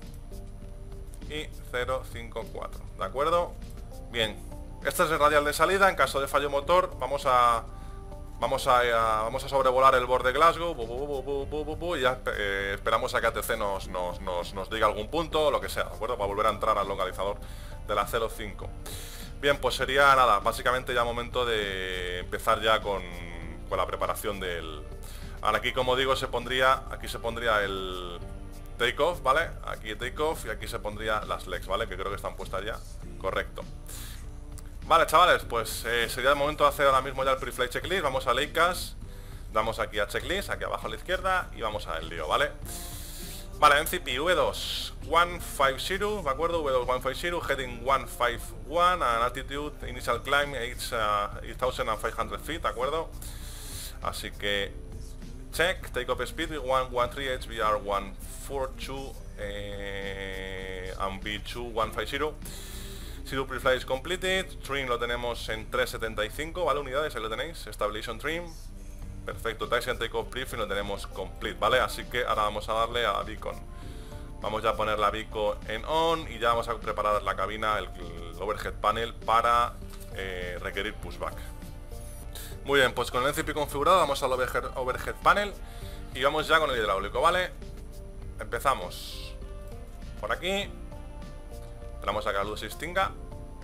y cero cinco cuatro, ¿de acuerdo? Bien, este es el radial de salida. En caso de fallo motor, vamos a... Vamos a, a, vamos a sobrevolar el board de Glasgow bu, bu, bu, bu, bu, bu, bu, y ya eh, esperamos a que A T C nos, nos, nos, nos diga algún punto o lo que sea, ¿de acuerdo? Para volver a entrar al localizador de la cero cinco. Bien, pues sería nada, básicamente ya momento de empezar ya con, con la preparación del... Ahora aquí, como digo, se pondría, aquí se pondría el takeoff, ¿vale? Aquí takeoff y aquí se pondría las legs, ¿vale? Que creo que están puestas ya, correcto. Vale, chavales, pues eh, sería el momento de hacer ahora mismo ya el pre-flight checklist. Vamos a Leikas, damos aquí a checklist, aquí abajo a la izquierda y vamos a el lío, ¿vale? Vale, N C P V dos ciento cincuenta, ¿de acuerdo? V dos ciento cincuenta, heading ciento cincuenta y uno, and altitude, initial climb eight thousand five hundred feet, ¿de acuerdo? Así que check, take off speed one thirteen, H B R one forty-two eh, and B two one fifty. Zero pre-flight is completed, trim lo tenemos en trescientos setenta y cinco, ¿vale? Unidades, ahí lo tenéis, stabilization trim, perfecto, taxi and takeoff briefing lo tenemos complete, ¿vale? Así que ahora vamos a darle a la beacon, vamos ya a poner la beacon en on y ya vamos a preparar la cabina, el, el overhead panel para eh, requerir pushback. Muy bien, pues con el N C P configurado vamos al overhead, overhead panel y vamos ya con el hidráulico, ¿vale? Empezamos por aquí. Esperamos a que la luz se extinga.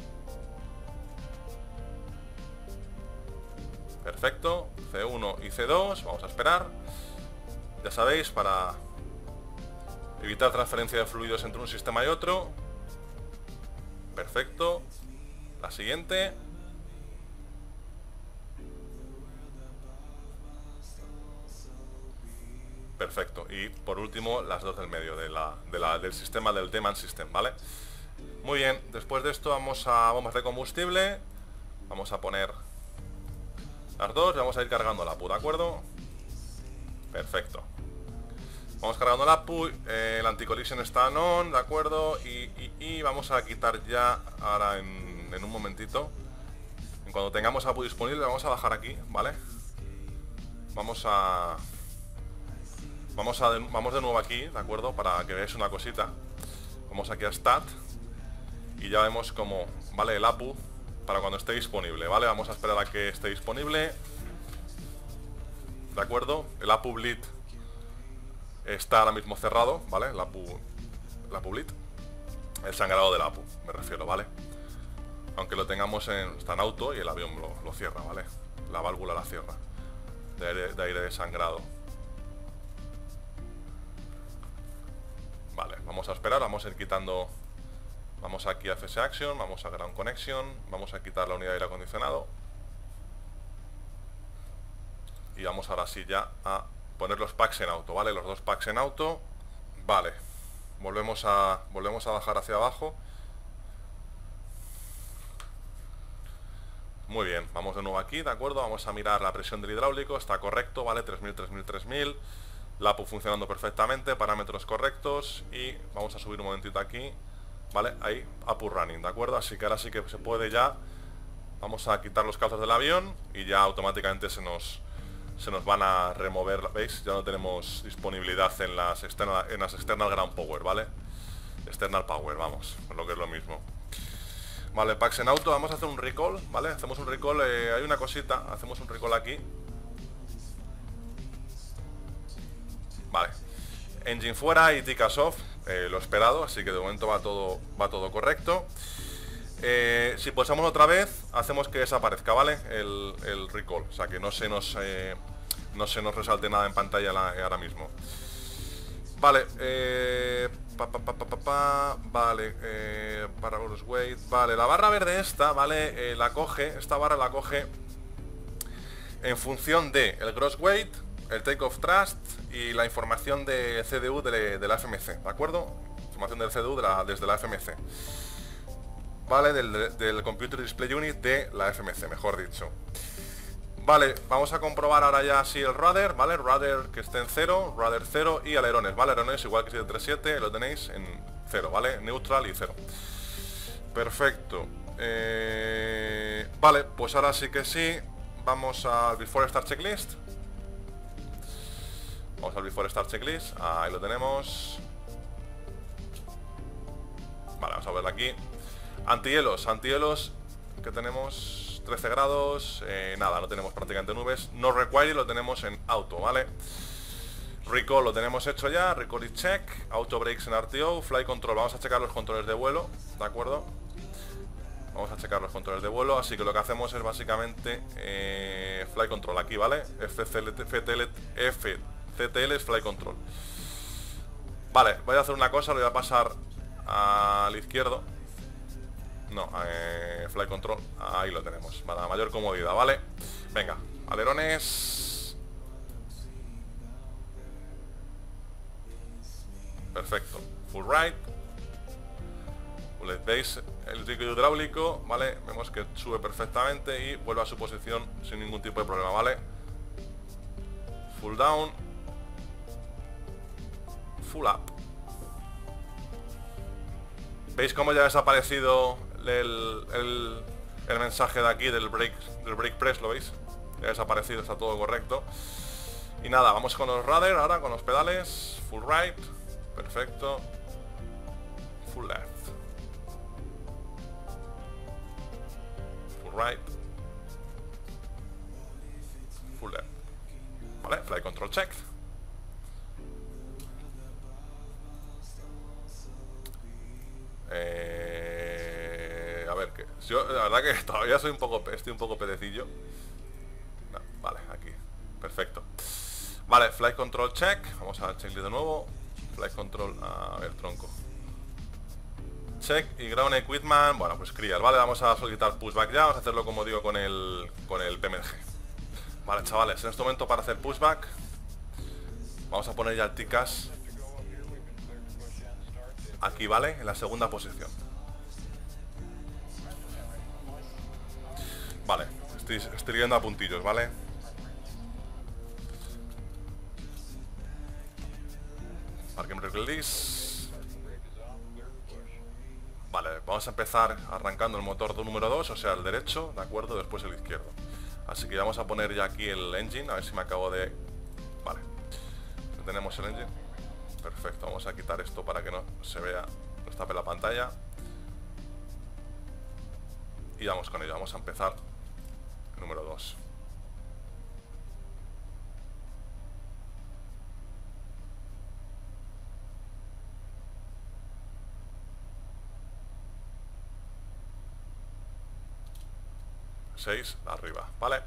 Perfecto, C uno y C dos, vamos a esperar. Ya sabéis, para evitar transferencia de fluidos entre un sistema y otro. Perfecto. La siguiente. Perfecto. Y por último, las dos del medio de la, de la, del sistema del Demand System, ¿vale? Muy bien, después de esto vamos a bombas de combustible. Vamos a poner las dos y vamos a ir cargando la A P U, ¿de acuerdo? Perfecto. Vamos cargando la A P U, eh, el anti-collision está on, ¿de acuerdo? Y, y, y vamos a quitar ya, ahora en, en un momentito, en cuando tengamos A P U disponible, vamos a bajar aquí, ¿vale? Vamos a... Vamos, a de, vamos de nuevo aquí, ¿de acuerdo? Para que veáis una cosita. Vamos aquí a Stat. Y ya vemos como, ¿vale? El A P U para cuando esté disponible, ¿vale? Vamos a esperar a que esté disponible. ¿De acuerdo? El A P U Bleed está ahora mismo cerrado, ¿vale? El A P U, el A P U Bleed. El sangrado del A P U, me refiero, ¿vale? Aunque lo tengamos en... Está en auto y el avión lo, lo cierra, ¿vale? La válvula la cierra. De aire, de aire desangrado. Vale, vamos a esperar, vamos a ir quitando... Vamos aquí a F S Action, vamos a Ground Connection, vamos a quitar la unidad de aire acondicionado. Y vamos ahora sí ya a poner los packs en auto, ¿vale? Los dos packs en auto. Vale, volvemos a, volvemos a bajar hacia abajo. Muy bien, vamos de nuevo aquí, ¿de acuerdo? Vamos a mirar la presión del hidráulico, está correcto, ¿vale? tres mil, tres mil, tres mil. La A P U funcionando perfectamente, parámetros correctos. Y vamos a subir un momentito aquí, ¿vale? Ahí, A P U running, ¿de acuerdo? Así que ahora sí que se puede ya. Vamos a quitar los calzos del avión y ya automáticamente se nos, se nos van a remover, ¿veis? Ya no tenemos disponibilidad en las external, en las external ground power, ¿vale? External power, vamos, lo que es lo mismo. Vale, packs en auto, vamos a hacer un recall, ¿vale? Hacemos un recall, eh, hay una cosita, hacemos un recall aquí. Vale, engine fuera y ticas off, eh, lo esperado, así que de momento va todo, va todo correcto. Eh, si pulsamos otra vez, hacemos que desaparezca, ¿vale? El, el recall, o sea que no se nos eh, no se nos resalte nada en pantalla la, eh, ahora mismo. Vale, eh, pa, pa, pa, pa, pa, pa, vale, eh, para los weight, vale, la barra verde esta, ¿vale? Eh, la coge, esta barra la coge en función de el gross weight, el take off thrust y la información de C D U de, de la F M C, ¿de acuerdo? Información del C D U de la, desde la F M C. Vale, del, del Computer Display Unit de la F M C, mejor dicho. Vale, vamos a comprobar ahora ya si el rudder, ¿vale? Rudder que esté en cero, rudder cero y alerones, ¿vale? Alerones igual que siete tres siete, lo tenéis en cero, ¿vale? Neutral y cero. Perfecto. Eh, vale, pues ahora sí que sí. Vamos al Before Start Checklist. Vamos al Before Start Checklist, ahí lo tenemos. Vale, vamos a verlo aquí. Antihielos, antihielos que tenemos trece grados, eh, nada, no tenemos prácticamente nubes. No require lo tenemos en auto, ¿vale? Recall lo tenemos hecho ya, recall y check. Auto brakes en R T O, fly control, vamos a checar los controles de vuelo, ¿de acuerdo? Vamos a checar los controles de vuelo, así que lo que hacemos es básicamente eh, fly control aquí, ¿vale? F C T L, F C T L es fly control. Vale, voy a hacer una cosa, lo voy a pasar al izquierdo. No, eh, fly control, ahí lo tenemos, para mayor comodidad, ¿vale? Venga, alerones. Perfecto, full right. Veis el líquido hidráulico, ¿vale? Vemos que sube perfectamente y vuelve a su posición sin ningún tipo de problema, ¿vale? Full down. Full up. ¿Veis cómo ya ha desaparecido el, el, el mensaje de aquí del brake, del brake press? ¿Lo veis? Ya ha desaparecido, está todo correcto. Y nada, vamos con los rudder ahora, con los pedales. Full right. Perfecto. Full left. Full right. Full left. Vale, fly control check. Eh, a ver, que yo la verdad que todavía soy un poco, estoy un poco pedecillo. No, vale, aquí, perfecto. Vale, flight control check. Vamos a checklist de nuevo. Flight control, a ver, tronco. Check y ground equipment. Bueno, pues clear, vale, vamos a solicitar pushback ya. Vamos a hacerlo como digo con el con el P M G. Vale, chavales, en este momento para hacer pushback Vamos a poner ya el T C A S aquí, ¿vale? En la segunda posición. Vale, estoy, estoy viendo a puntillos, ¿vale? Parking Brake Release. Vale, vamos a empezar arrancando el motor número dos, o sea, el derecho, ¿de acuerdo? Después el izquierdo. Así que vamos a poner ya aquí el engine, a ver si me acabo de... Vale, tenemos el engine. Perfecto, vamos a quitar esto para que no se vea, nos tape la pantalla. Y vamos con ello, vamos a empezar el número dos. seis arriba, ¿vale?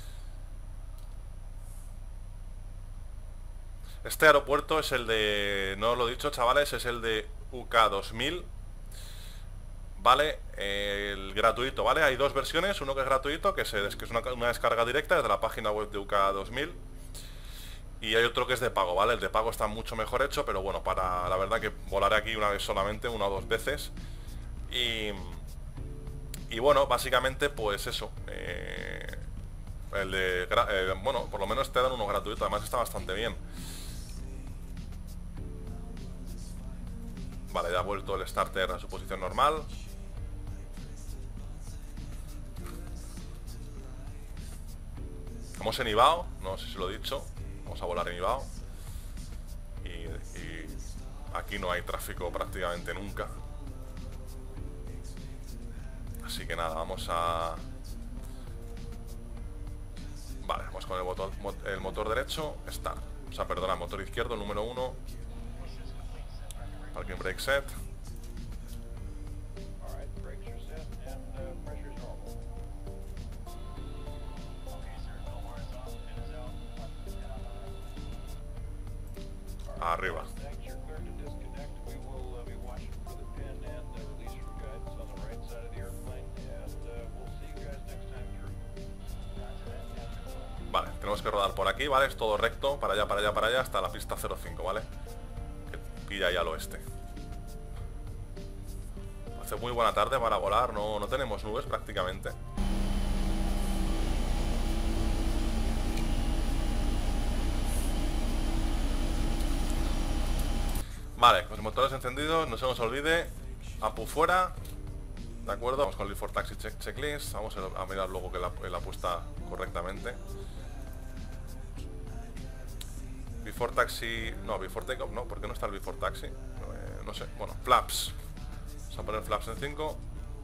Este aeropuerto es el de, no lo he dicho, chavales, es el de U K dos mil, ¿vale? El gratuito, ¿vale? Hay dos versiones, uno que es gratuito, que, se, que es una, una descarga directa desde la página web de U K dos mil, y hay otro que es de pago, ¿vale? El de pago está mucho mejor hecho, pero bueno, para la verdad que volaré aquí una vez solamente, una o dos veces, y... Y bueno, básicamente pues eso, eh, el de, eh, bueno, por lo menos te dan uno gratuito, además está bastante bien. Vale, ya ha vuelto el starter a su posición normal. Vamos en Ibao, no sé si lo he dicho, vamos a volar en Ibao. Y, y aquí no hay tráfico prácticamente nunca. Así que nada, vamos a... Vale, vamos con el, botón, el motor derecho, Start. O sea, perdona, motor izquierdo, número uno. Parking Brake Set. Arriba. Vale, tenemos que rodar por aquí, ¿vale? Es todo recto, para allá, para allá, para allá, hasta la pista cero cinco, ¿vale? Que pilla ahí al oeste. Hace muy buena tarde para volar, no, no tenemos nubes prácticamente. Vale, con los motores encendidos, no se nos olvide, A P U fuera, ¿de acuerdo? Vamos con el Before Taxi check Checklist, vamos a mirar luego que la, la puesta correctamente. Before Taxi, no, Before Takeoff no, ¿por qué no está el Before Taxi? No, eh, no sé, bueno, Flaps. Vamos a poner Flaps en cinco.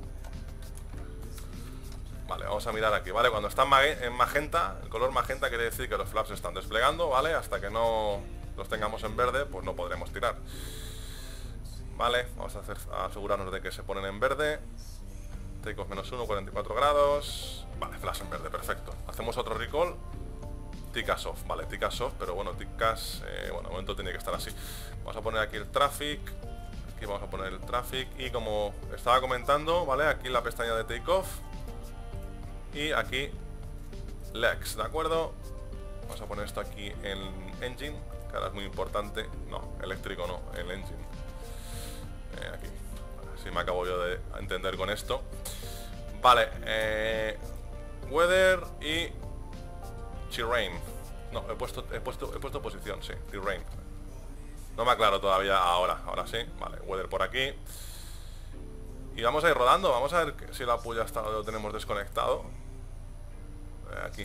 Vale, vamos a mirar aquí, ¿vale? Cuando está en magenta, el color magenta quiere decir que los flaps están desplegando, ¿vale? Hasta que no los tengamos en verde, pues no podremos tirar. Vale, vamos a, hacer, a asegurarnos de que se ponen en verde. Takeoff menos uno, cuarenta y cuatro grados. Vale, flash en verde, perfecto. Hacemos otro recall. T C A S off, vale, T C A S off, pero bueno, T C A S, eh, bueno, de momento tiene que estar así. Vamos a poner aquí el traffic. Aquí vamos a poner el traffic. Y como estaba comentando, ¿vale? Aquí la pestaña de takeoff. Y aquí Legs, ¿de acuerdo? Vamos a poner esto aquí en engine, que ahora es muy importante. No, eléctrico no, el engine. Eh, aquí. Así me acabo yo de entender con esto. Vale, eh, weather y terrain. No, he puesto, he puesto, he puesto posición, sí, terrain. No me aclaro todavía ahora, ahora sí. Vale, weather por aquí. Y vamos a ir rodando, vamos a ver si la puya está, lo tenemos desconectado. Eh, aquí.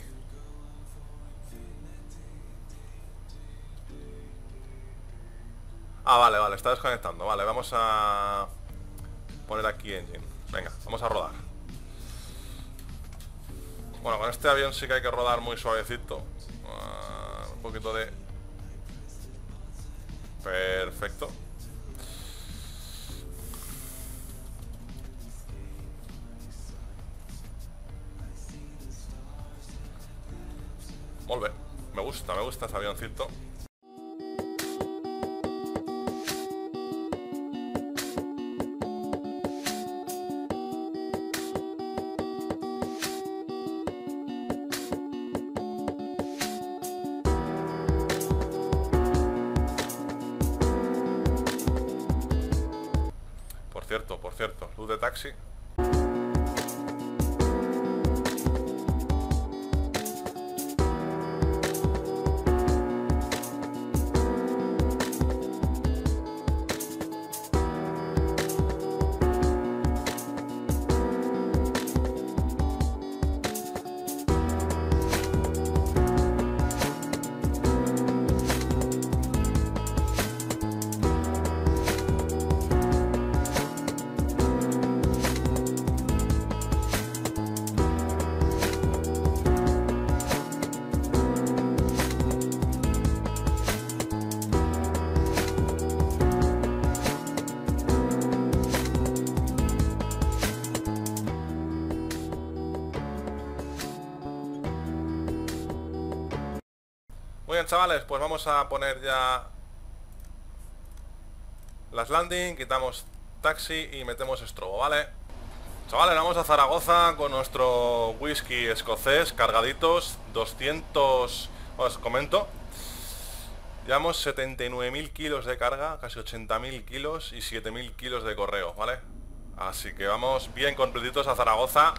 Ah, vale, vale, está desconectando. Vale, vamos a poner aquí engine. Venga, vamos a rodar. Bueno, con este avión sí que hay que rodar muy suavecito. Uh, un poquito de... Perfecto. Molt bé. Me gusta, me gusta ese avioncito. cierto, por cierto, luz de taxi. Muy bien, chavales, pues vamos a poner ya las landing, quitamos taxi y metemos estrobo, ¿vale? Chavales, vamos a Zaragoza con nuestro whisky escocés, cargaditos, doscientos... Os comento, llevamos setenta y nueve mil kilos de carga, casi ochenta mil kilos y siete mil kilos de correo, ¿vale? Así que vamos bien completitos a Zaragoza.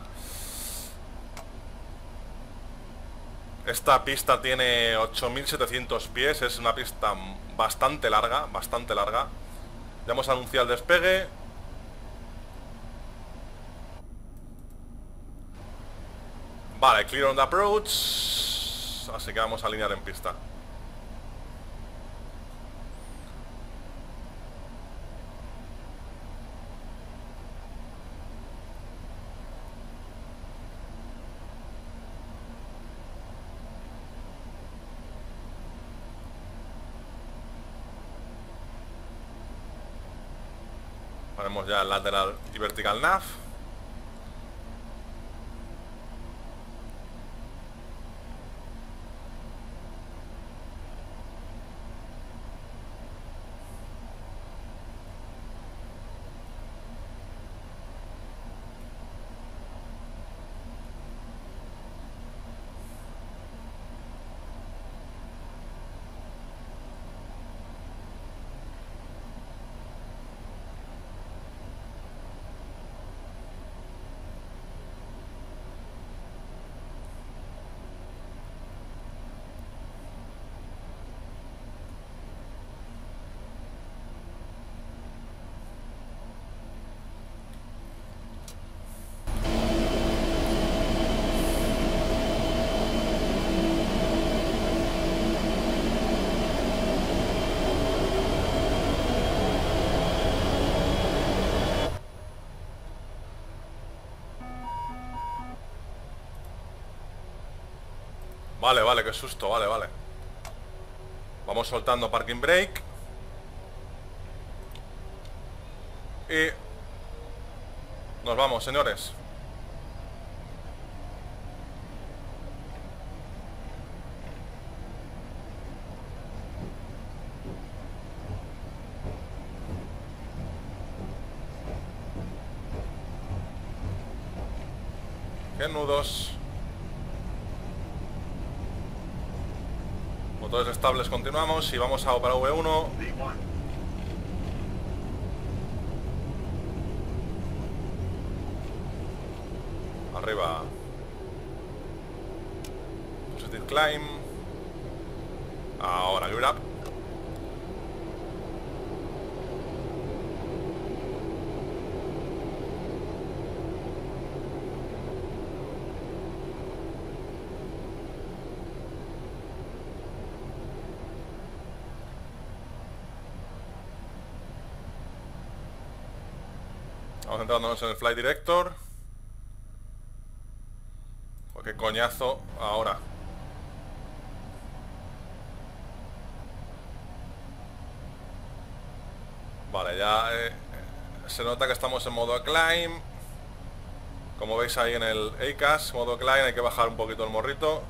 Esta pista tiene ocho mil setecientos pies, es una pista bastante larga, bastante larga. Ya hemos anunciado el despegue. Vale, clear on the approach. Así que vamos a alinear en pista. Ponemos ya el lateral y vertical nav. Vale, vale, qué susto, vale, vale. Vamos soltando parking brake. Y nos vamos, señores. ¿Qué nudos? Motores estables, continuamos y vamos a para V uno. Arriba. Positive climb. Ahora, give it up. Vamos centrándonos en el Flight Director. Oh, qué coñazo ahora. Vale, ya eh, se nota que estamos en modo climb. Como veis ahí en el A C A S, modo climb, hay que bajar un poquito el morrito.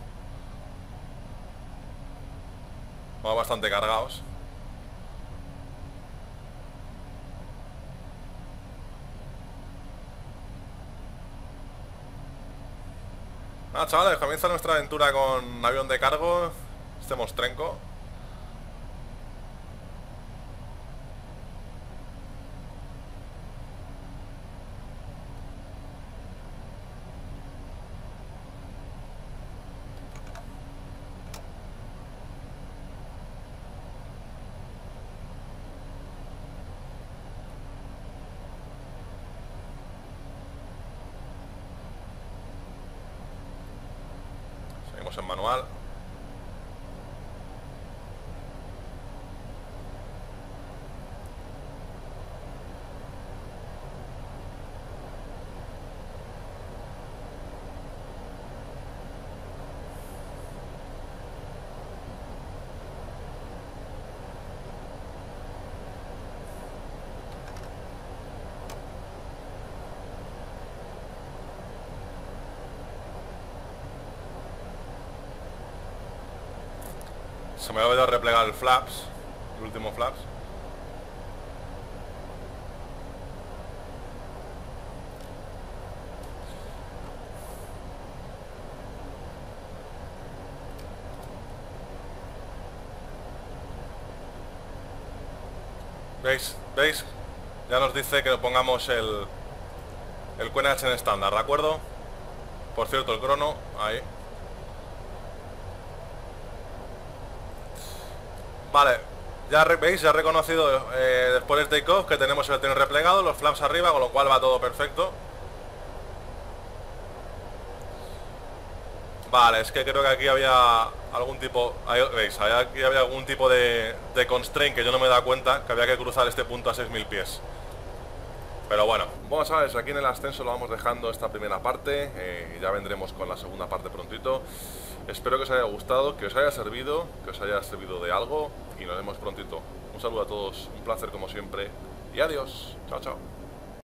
Vamos bastante cargados. Nada, chavales, comienza nuestra aventura con avión de cargo. Este mostrenco. ponemos en manual. Se me ha olvidado replegar el flaps, el último flaps. ¿Veis? ¿Veis? Ya nos dice que pongamos el el Q N H en estándar, ¿de acuerdo? Por cierto, el crono, ahí. Vale, ya veis, ya he reconocido eh, después del takeoff que tenemos el tren replegado, los flaps arriba, con lo cual va todo perfecto. Vale, es que creo que aquí había algún tipo, ahí, veis, aquí había algún tipo de, de constraint que yo no me he dado cuenta, que había que cruzar este punto a seis mil pies. Pero bueno, bueno, sabes, aquí en el ascenso lo vamos dejando esta primera parte, eh, y ya vendremos con la segunda parte prontito. Espero que os haya gustado, que os haya servido, que os haya servido de algo y nos vemos prontito. Un saludo a todos, un placer como siempre y adiós. Chao, chao.